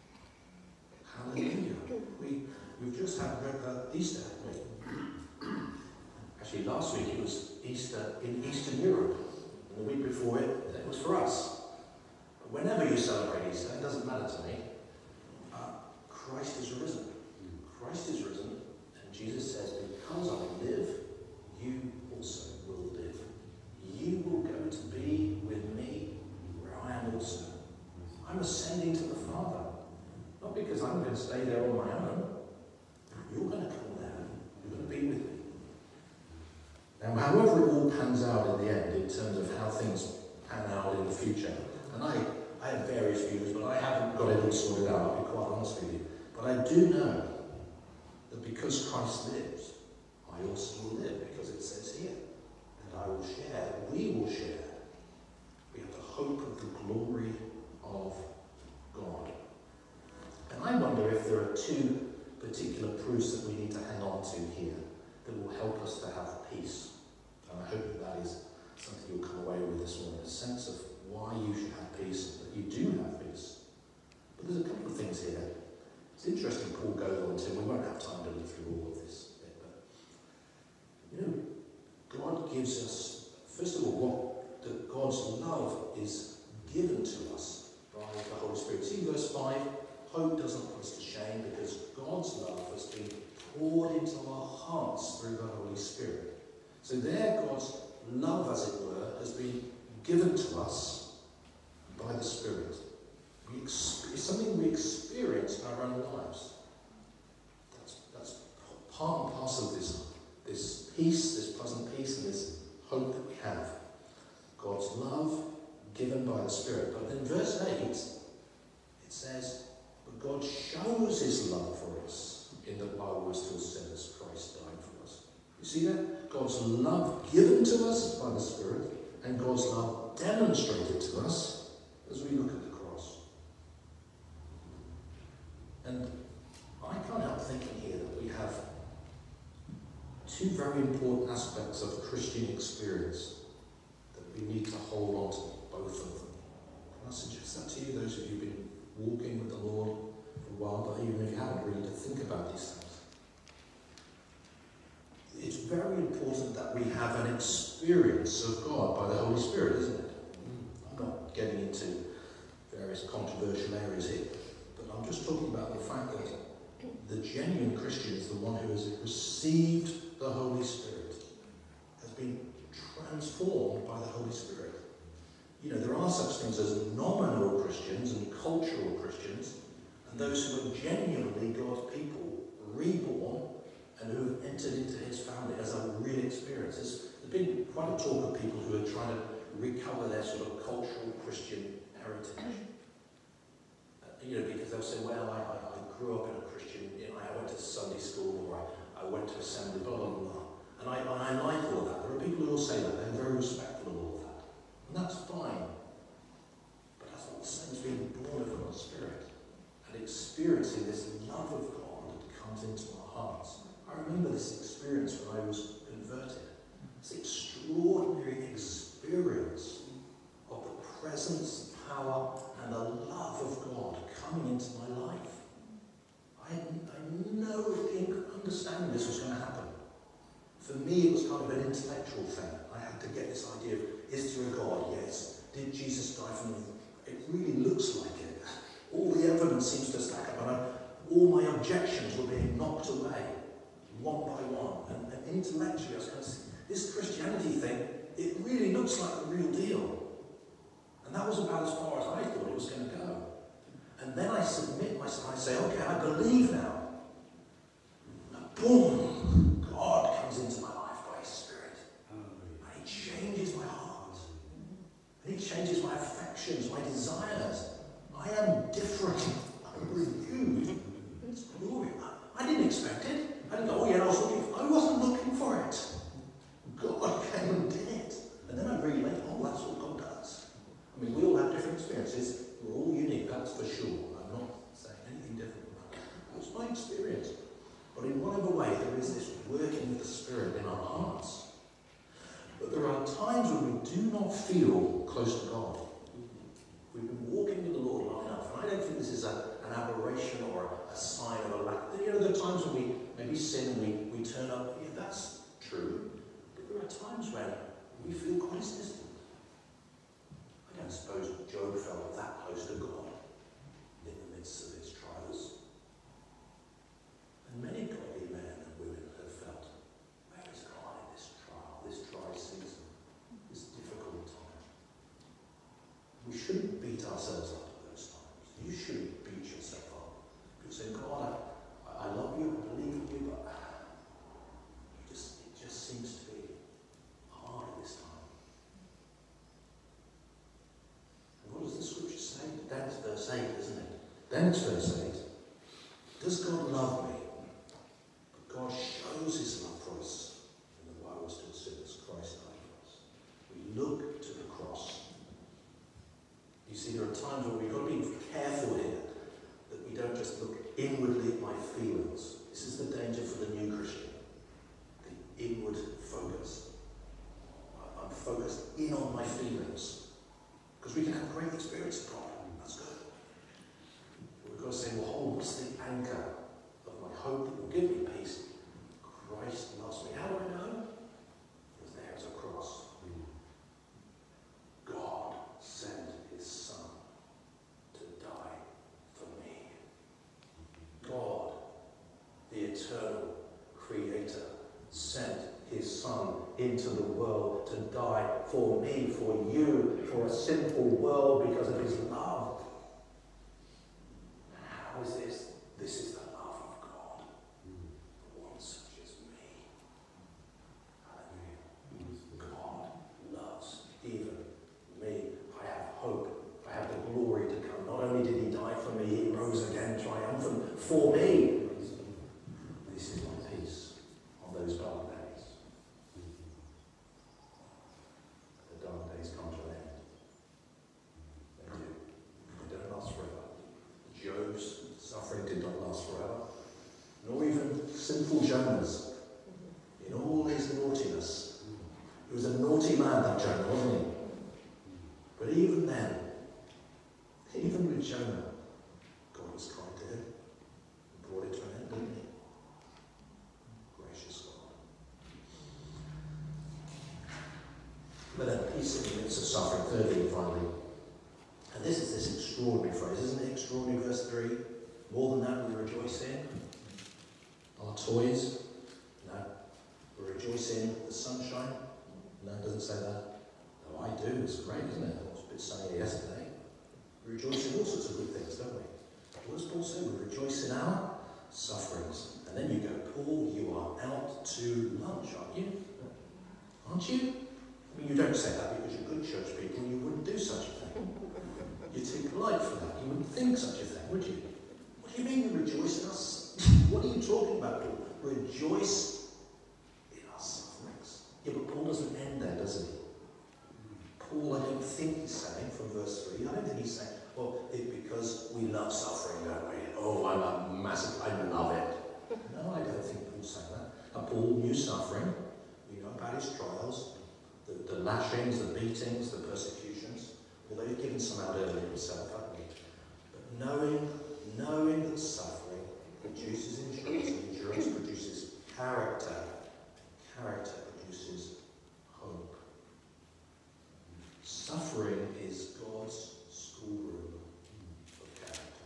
Speaker 2: Hallelujah. We've just had Easter, haven't we? Actually, last week it was Easter in Eastern Europe, and the week before it was for us. But whenever you celebrate Easter, it doesn't matter to me. Christ is risen. Christ is risen. Jesus says, because I live, you also will live. You will go to be with me where I am also. I'm ascending to the Father. Not because I'm going to stay there on my own. You're going to come down. You're going to be with me. Now, however it all pans out in the end, in terms of how things pan out in the future, and I have various views, but I haven't got it all sorted out, I'll be quite honest with you. But I do know that because Christ lives, I also will live, because it says here that I will share, we will share. We have the hope of the glory of God. And I wonder if there are two particular proofs that we need to hang on to here that will help us to have peace. And I hope that is something you'll come away with this morning, a sense of why you should have peace, that you do have peace. But there's a couple of things here. It's interesting Paul goes on to, we won't have time to look through all of this bit, but God gives us, first of all, that God's love is given to us by the Holy Spirit. See verse 5, hope doesn't put us to shame because God's love has been poured into our hearts through the Holy Spirit. So there God's love, as it were, has been given to us by the Spirit. It's something we experience in our own lives. That's part and parcel of this peace, this pleasant peace, and this hope that we have. God's love given by the Spirit. But in verse 8, it says, but God shows his love for us in that while we were still sinners, Christ died for us. You see that? God's love given to us by the Spirit, and God's love demonstrated to us as we look at the cross. And I can't help thinking here that we have two very important aspects of Christian experience that we need to hold on to, both of them. Can I suggest that to you, those of you who've been walking with the Lord for a while, but even if you haven't, really to think about these things. It's very important that we have an experience of God by the Holy Spirit, isn't it? I'm not getting into various areas here. But I'm just talking about the fact that the genuine Christian is the one who has received the Holy Spirit, has been transformed by the Holy Spirit. You know, there are such things as nominal Christians and cultural Christians, and those who are genuinely God's people, reborn, and who have entered into his family as a real experience. There's been quite a talk of people who are trying to recover their sort of cultural Christian heritage. You know, because they'll say, well, I grew up in a Christian, you know, I went to Sunday school, or I went to assembly, blah, blah, blah. And I like all that. There are people who will say that. They're very respectful of all of that. And that's fine. But that's not the same as being born of God's Spirit and experiencing this love of God that comes into our hearts. I remember this experience when I was converted. This extraordinary experience of the presence, power, and the love of God coming into my life. I had no understanding this was going to happen. For me, it was kind of an intellectual thing. I had to get this idea of, is there a God? Yes. Did Jesus die for me? It really looks like it. All the evidence seems to stack up, and all my objections were being knocked away, one by one. And intellectually, I was going to say, this Christianity thing, it really looks like the real deal. And that was about as far as I thought it was going to go. And then I submit myself, I say, okay, I believe now. And boom, God comes into my life by his Spirit. And he changes my heart. And he changes my affections, my desires. I am different. I'm renewed. It's glory. I didn't expect it. I didn't go, oh yeah, I wasn't looking for it. God came and did it. And then I realized, oh, that's what God does. I mean, we all have different experiences. We're all unique, that's for sure. I'm not saying anything different about that. That was my experience. But in whatever way, there is this working of the Spirit in our hearts. But there are times when we do not feel close to God. We've been walking with the Lord long enough. And I don't think this is an aberration or a sign of a lack. You know, there are times when we maybe sin and we turn up. Yeah, that's true. But there are times when we feel quite distant. I don't suppose Job felt that close to God in the midst of his trials. And many godly men and women have felt, where is God in this trial, this dry season, this difficult time? We shouldn't beat ourselves up at those times. You shouldn't beat yourself up. You say, God, I love you, I believe in you, but it just seems to be hard at this time. What does the scripture say? Then it's verse 8, isn't it? Then it's verse 8. Does God love me? But God shows his love for us in the while we're still sinners. Christ died for us. We look to the cross. You see, there are times where we've got to be careful here that we don't just look inwardly at my feelings. This is the danger for the new Christian. The inward focus. I'm focused in on my feelings. Because we can have great experience of God. That's good. But we've got to say, well, hold, what's the anchor of my hope that will give me peace? Christ loves me. How do I know? Because there is a cross. God sent his Son to die for me. God, the eternal Creator, sent his Son into the world to die for me, for you, for a sinful world because of his love. How is this? This is the love of God. For one such as me. Hallelujah. God loves even me. I have hope. I have the glory to come. Not only did he die for me, he rose again triumphant for me. This is my peace on those dark days. The dark days come to an end. They do. They don't last forever. Job's suffering did not last forever. Nor even sinful Jonah's. In all his naughtiness. He was a naughty man, that Jonah, wasn't he? But even then, even with Jonah, God was kind to him. And brought it to an end, didn't he? Gracious God. But then peace in the midst of suffering, thirdly and finally. And this is this extraordinary phrase, isn't it? Extraordinary, verse 3. More than that, we rejoice in our toys. No. We rejoice in the sunshine. No, it doesn't say that. No, I do. It's great, isn't it? It was a bit sunny yesterday. We rejoice in all sorts of good things, don't we? What does Paul say? We rejoice in our sufferings. And then you go, Paul, you are out to lunch, aren't you? Aren't you? I mean, you don't say that because you're good church people and you wouldn't do such a thing. You're too polite for that. You wouldn't think such a thing, would you? What do you mean you rejoice in us? What are you talking about, Paul? Rejoice in our sufferings. Yeah, but Paul doesn't end there, does he? Paul, I don't think he's saying, from verse 3, I don't think he's saying, well, it's because we love suffering, don't we? Oh, I love it. No, I don't think Paul's saying that. And Paul knew suffering. We know about his trials, the lashings, the beatings, the persecutions. Although he's given some out earlier himself, hasn't he? But knowing that suffering produces endurance, and endurance produces character. Character produces hope. Suffering is God's schoolroom of character.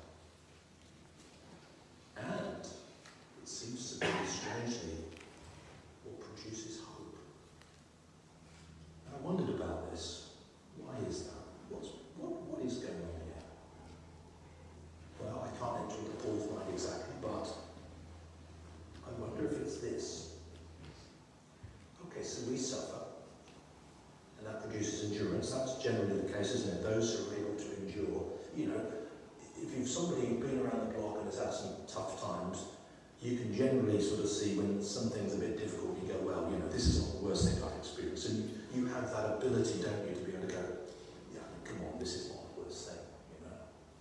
Speaker 2: And it seems to be, strangely, what produces hope. And I wondered about this. Why is that? What is going on here? Well, I can't enter into Paul's mind exactly, but I wonder if it's this. Okay, so we suffer, and that produces endurance. That's generally the case, isn't it? Those who are able to endure. You know, if you've somebody who's been around the block and has had some tough times, you can generally sort of see when something's a bit difficult, you go, well, you know, this is not the worst thing I've experienced. And you have that ability, don't you, to be able to go, yeah, come on, this is not the worst thing, you know.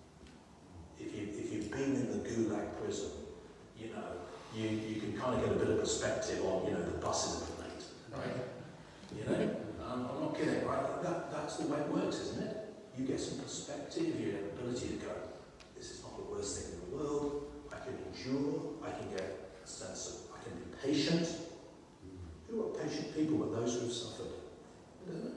Speaker 2: If you've been in the Gulag prison, you know, you can kind of get a bit of perspective on, you know, the buses are late, right? You know, I'm not kidding, right? That's the way it works, isn't it? You get some perspective, you have the ability to go, this is not the worst thing in the world, I can endure, I can get a sense of, I can be patient. Who are patient people but those who have suffered? I don't know.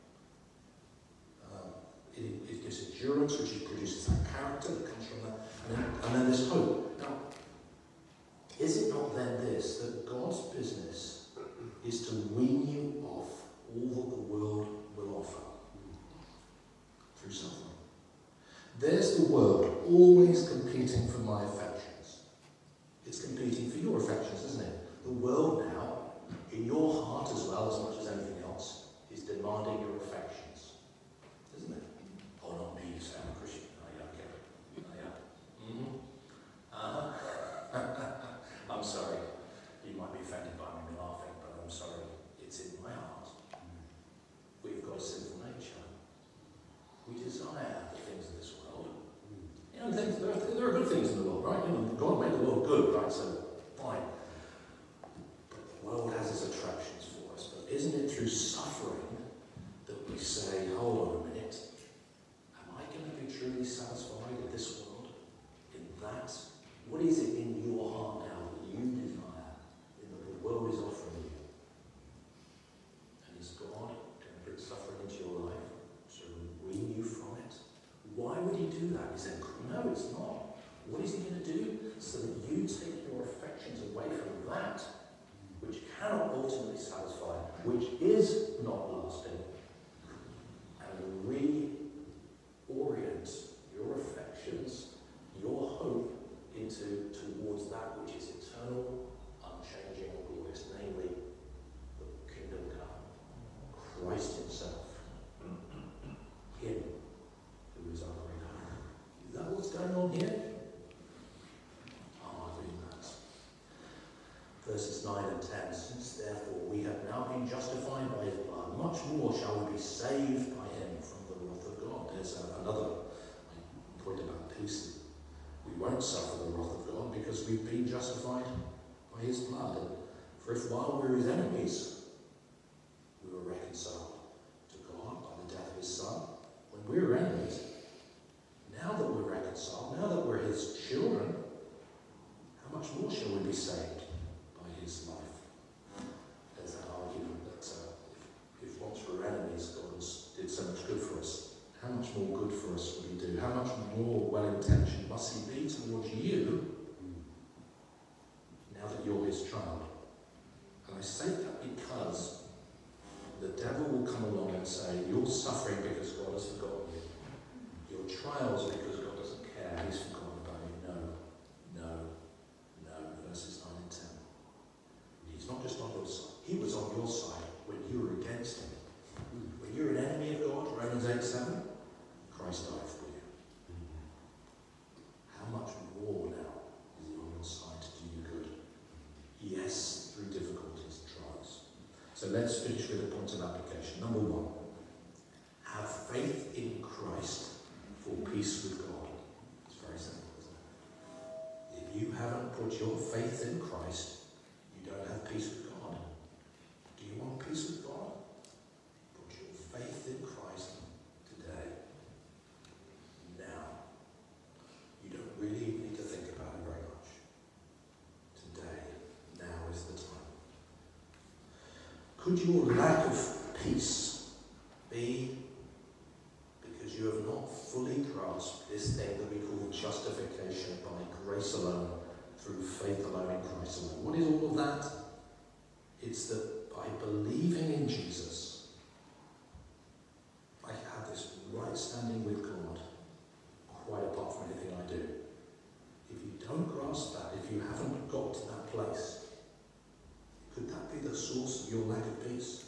Speaker 2: It gives endurance, which produces that character that comes from that, and then there's hope. Now, is it not then this, that God's business is to wean you off all that the world will offer through suffering? There's the world always competing for my affections. It's competing for your affections, isn't it? The world now, in your heart as well, as much as anything else, is demanding your affections, isn't it? Oh, not me, you say I'm a Christian. Oh, yeah, okay. Oh, yeah. I'm sorry. You might be offended by me laughing, but I'm sorry. It's in my heart. We've got a sinful nature. We desire the things of this world. You know, there are good things in the world, right? You know, God made the world good, right? So, fine. But the world has its attractions for us. But isn't it through suffering that we say, hold on a minute, am I going to be truly satisfied with this world? In that? What is it in your heart now that you desire, in that the world is offering you? And is God going to bring suffering into your life to wean you from it? Why would he do that? He said, no, it's not. What is he going to do? So that you take your affections away from that, which cannot ultimately satisfy, which is not lasting, and reorient your affections, your hope, towards that which is eternal, unchanging, and glorious, namely the kingdom come, Christ himself, him who is our great hope. Is that what's going on here? Oh, I read that. Verses 9 and 10. Since therefore we have now been justified by his blood, much more shall we be saved by him from the wrath of God. There's another point about peace. We won't suffer the wrath of God because we've been justified by his blood. For if while we were his enemies, we were reconciled to God by the death of his Son, when we were enemies, now that we're reconciled, now that we're his children, how much more shall we be saved by his life? There's that argument that if once we're enemies, God did so much good for us, how much more good for us will he do you, how much more well-intentioned must he be towards you now that you're his child? And I say that because the devil will come along and say, you're suffering because God has forgotten you. Your trials because God doesn't care, he's forgotten about you. No. Verses 9 and 10. He's not just on your side. He was on your side when you were against him. When you're an enemy of God, Romans 8:7, Christ died for you. How much more now is he on your side to do you good? Yes, through difficulties and trials. So let's finish with a point of application. Number 1, have faith in Christ for peace with God. It's very simple, isn't it? If you haven't put your faith in Christ, you don't have peace with God. Do you want peace with God? Put your faith in Christ today. Now. You don't really need to think about it very much. Today. Now is the time. Could your lack of peace be because you have not fully grasped this thing that we call justification by grace alone, through faith alone in Christ alone? What is all of that? It's that by believing in Jesus, I have this right standing with God, quite apart from anything I do. If you don't grasp that, if you haven't got to that place, could that be the source of your lack of peace?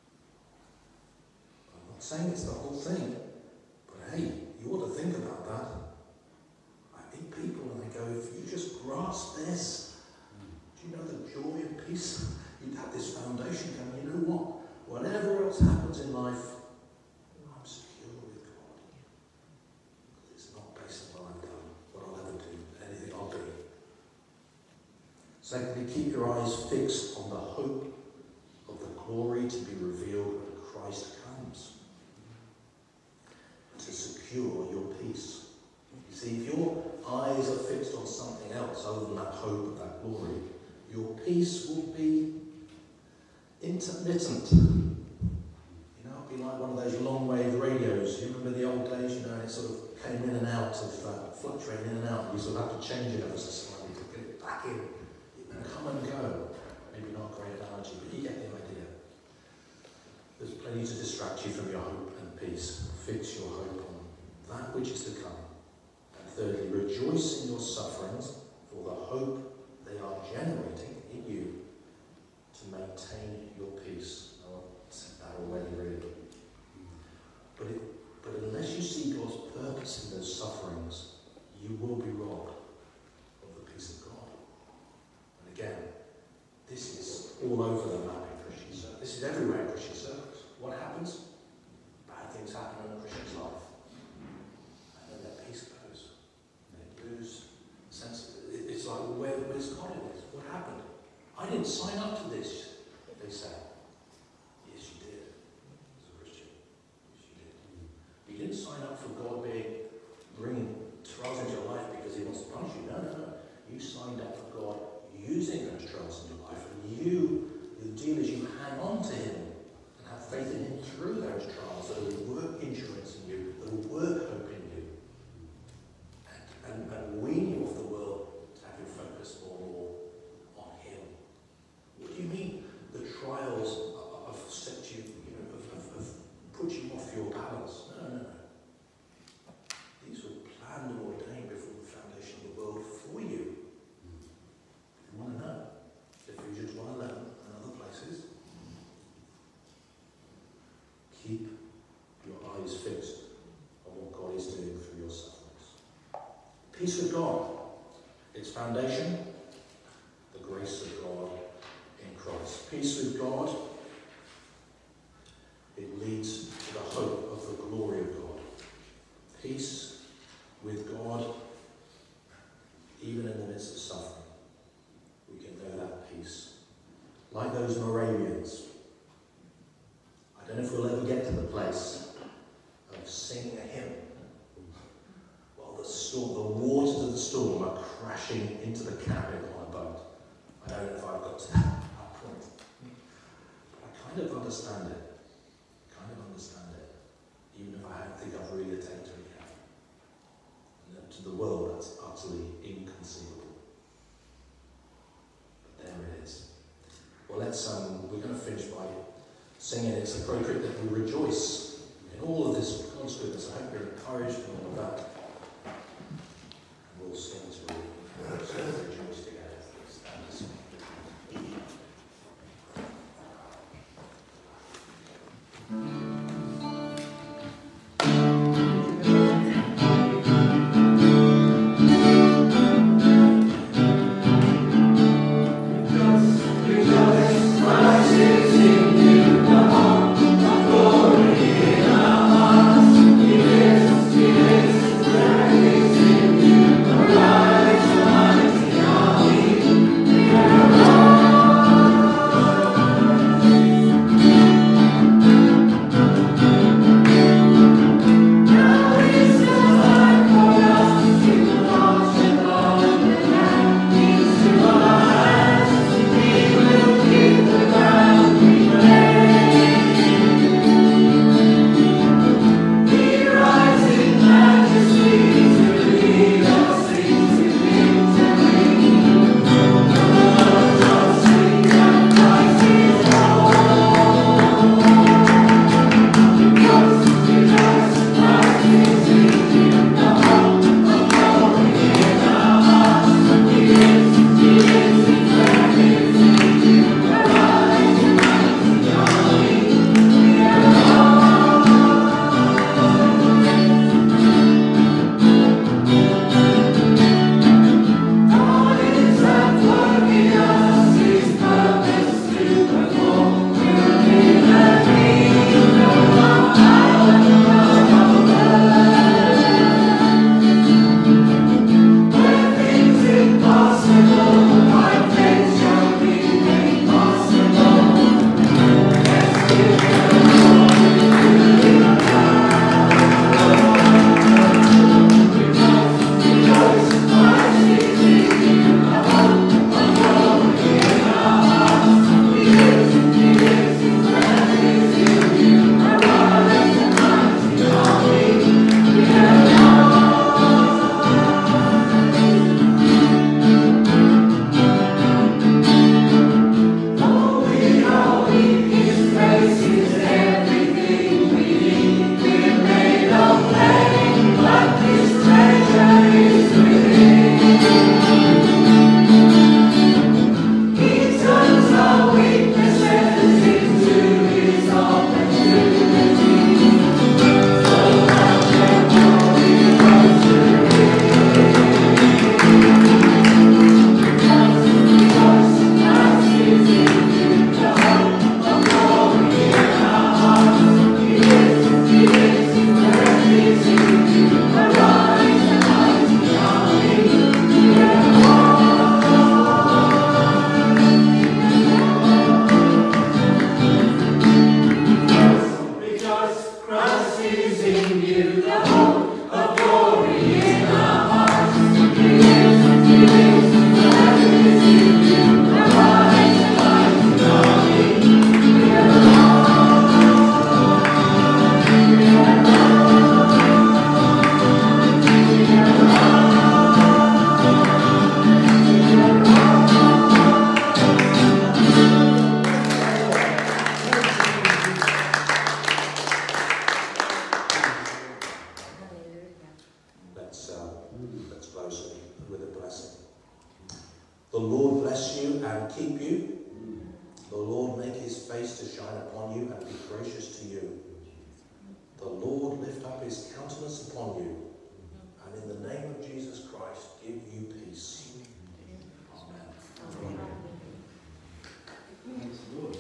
Speaker 2: I'm not saying it's the whole thing, but hey, you ought to think about that. I meet people and I go, if you just grasp this, do you know the joy and peace? You'd have this foundation coming, you know what? Whatever else happens in life, I'm secure with God. It's not based on what I've done, what I'll ever do, anything I'll be. Secondly, keep your eyes fixed on the hope of the glory to be revealed when Christ comes, to secure your peace. You see, if your eyes are fixed on something else other than that hope of that glory, your peace will be intermittent. You know, it'll be like one of those long-wave radios. You remember the old days, you know, and it sort of came in and out of, fluctuating in and out. You sort of have to change it ever so slightly to get it back in. It can come and go. Maybe not a great analogy, but you get the idea. There's plenty to distract you from your hope and peace. Fix your hope on that which is to come. And thirdly, rejoice in your sufferings, for the hope they are generating in you to maintain your peace. I've said that already, really. But unless you see God's purpose in those sufferings, you will be robbed of the peace of God. And again, this is all over the map in Christian circles. This is everywhere in Christian circles. What happens? Bad things happen in a Christian's life. And then their peace goes. And they lose sense of it. It's like, well, where's God in this? What happened? I didn't sign up to this, they say. Yes, you did, as a Christian. Yes, you did. You didn't sign up for God bringing trials into your life because he wants to punish you. No. You signed up for God using those trials in your life. And the deal is you hang on to him and have faith in him through those trials that will work endurance in you, that will work hope in you. And wean you off the world to have your focus more and more on him. What do you mean the trials have set you, have put you off your balance? No. These were planned and ordained before the foundation of the world for you. If you want to know, Ephesians 1:11 and other places, keep your eyes fixed on what God is doing through your sufferings. Peace with God, its foundation, the grace of God in Christ. Peace with God, it leads to the hope of the glory of God. Peace with God, even in the midst of suffering, we can know that peace. Like those Moravians, I don't know if we'll ever get to the place of singing a hymn while the waters of the storm are crashing into the cabin on a boat. I don't know if I've got to that point. But I kind of understand it. Even if I don't think I've really attained to it yet. To the world, that's utterly inconceivable. But there it is. Well, we're going to finish by singing. It's appropriate that we rejoice in all of this God's goodness. I hope you're encouraged in all of that. And we'll sing to rejoice together. Stand and sing. The Lord bless you and keep you. The Lord make his face to shine upon you and be gracious to you. The Lord lift up his countenance upon you, and in the name of Jesus Christ give you peace. Amen.
Speaker 3: Thanks, Lord.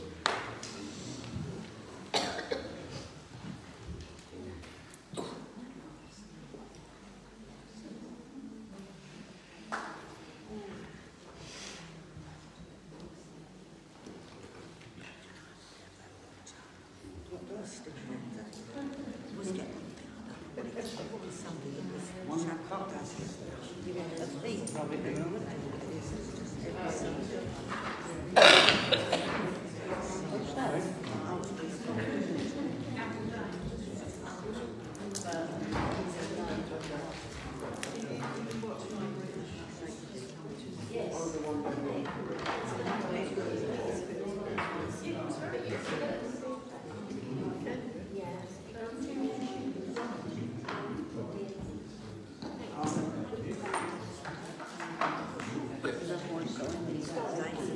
Speaker 4: Thank you.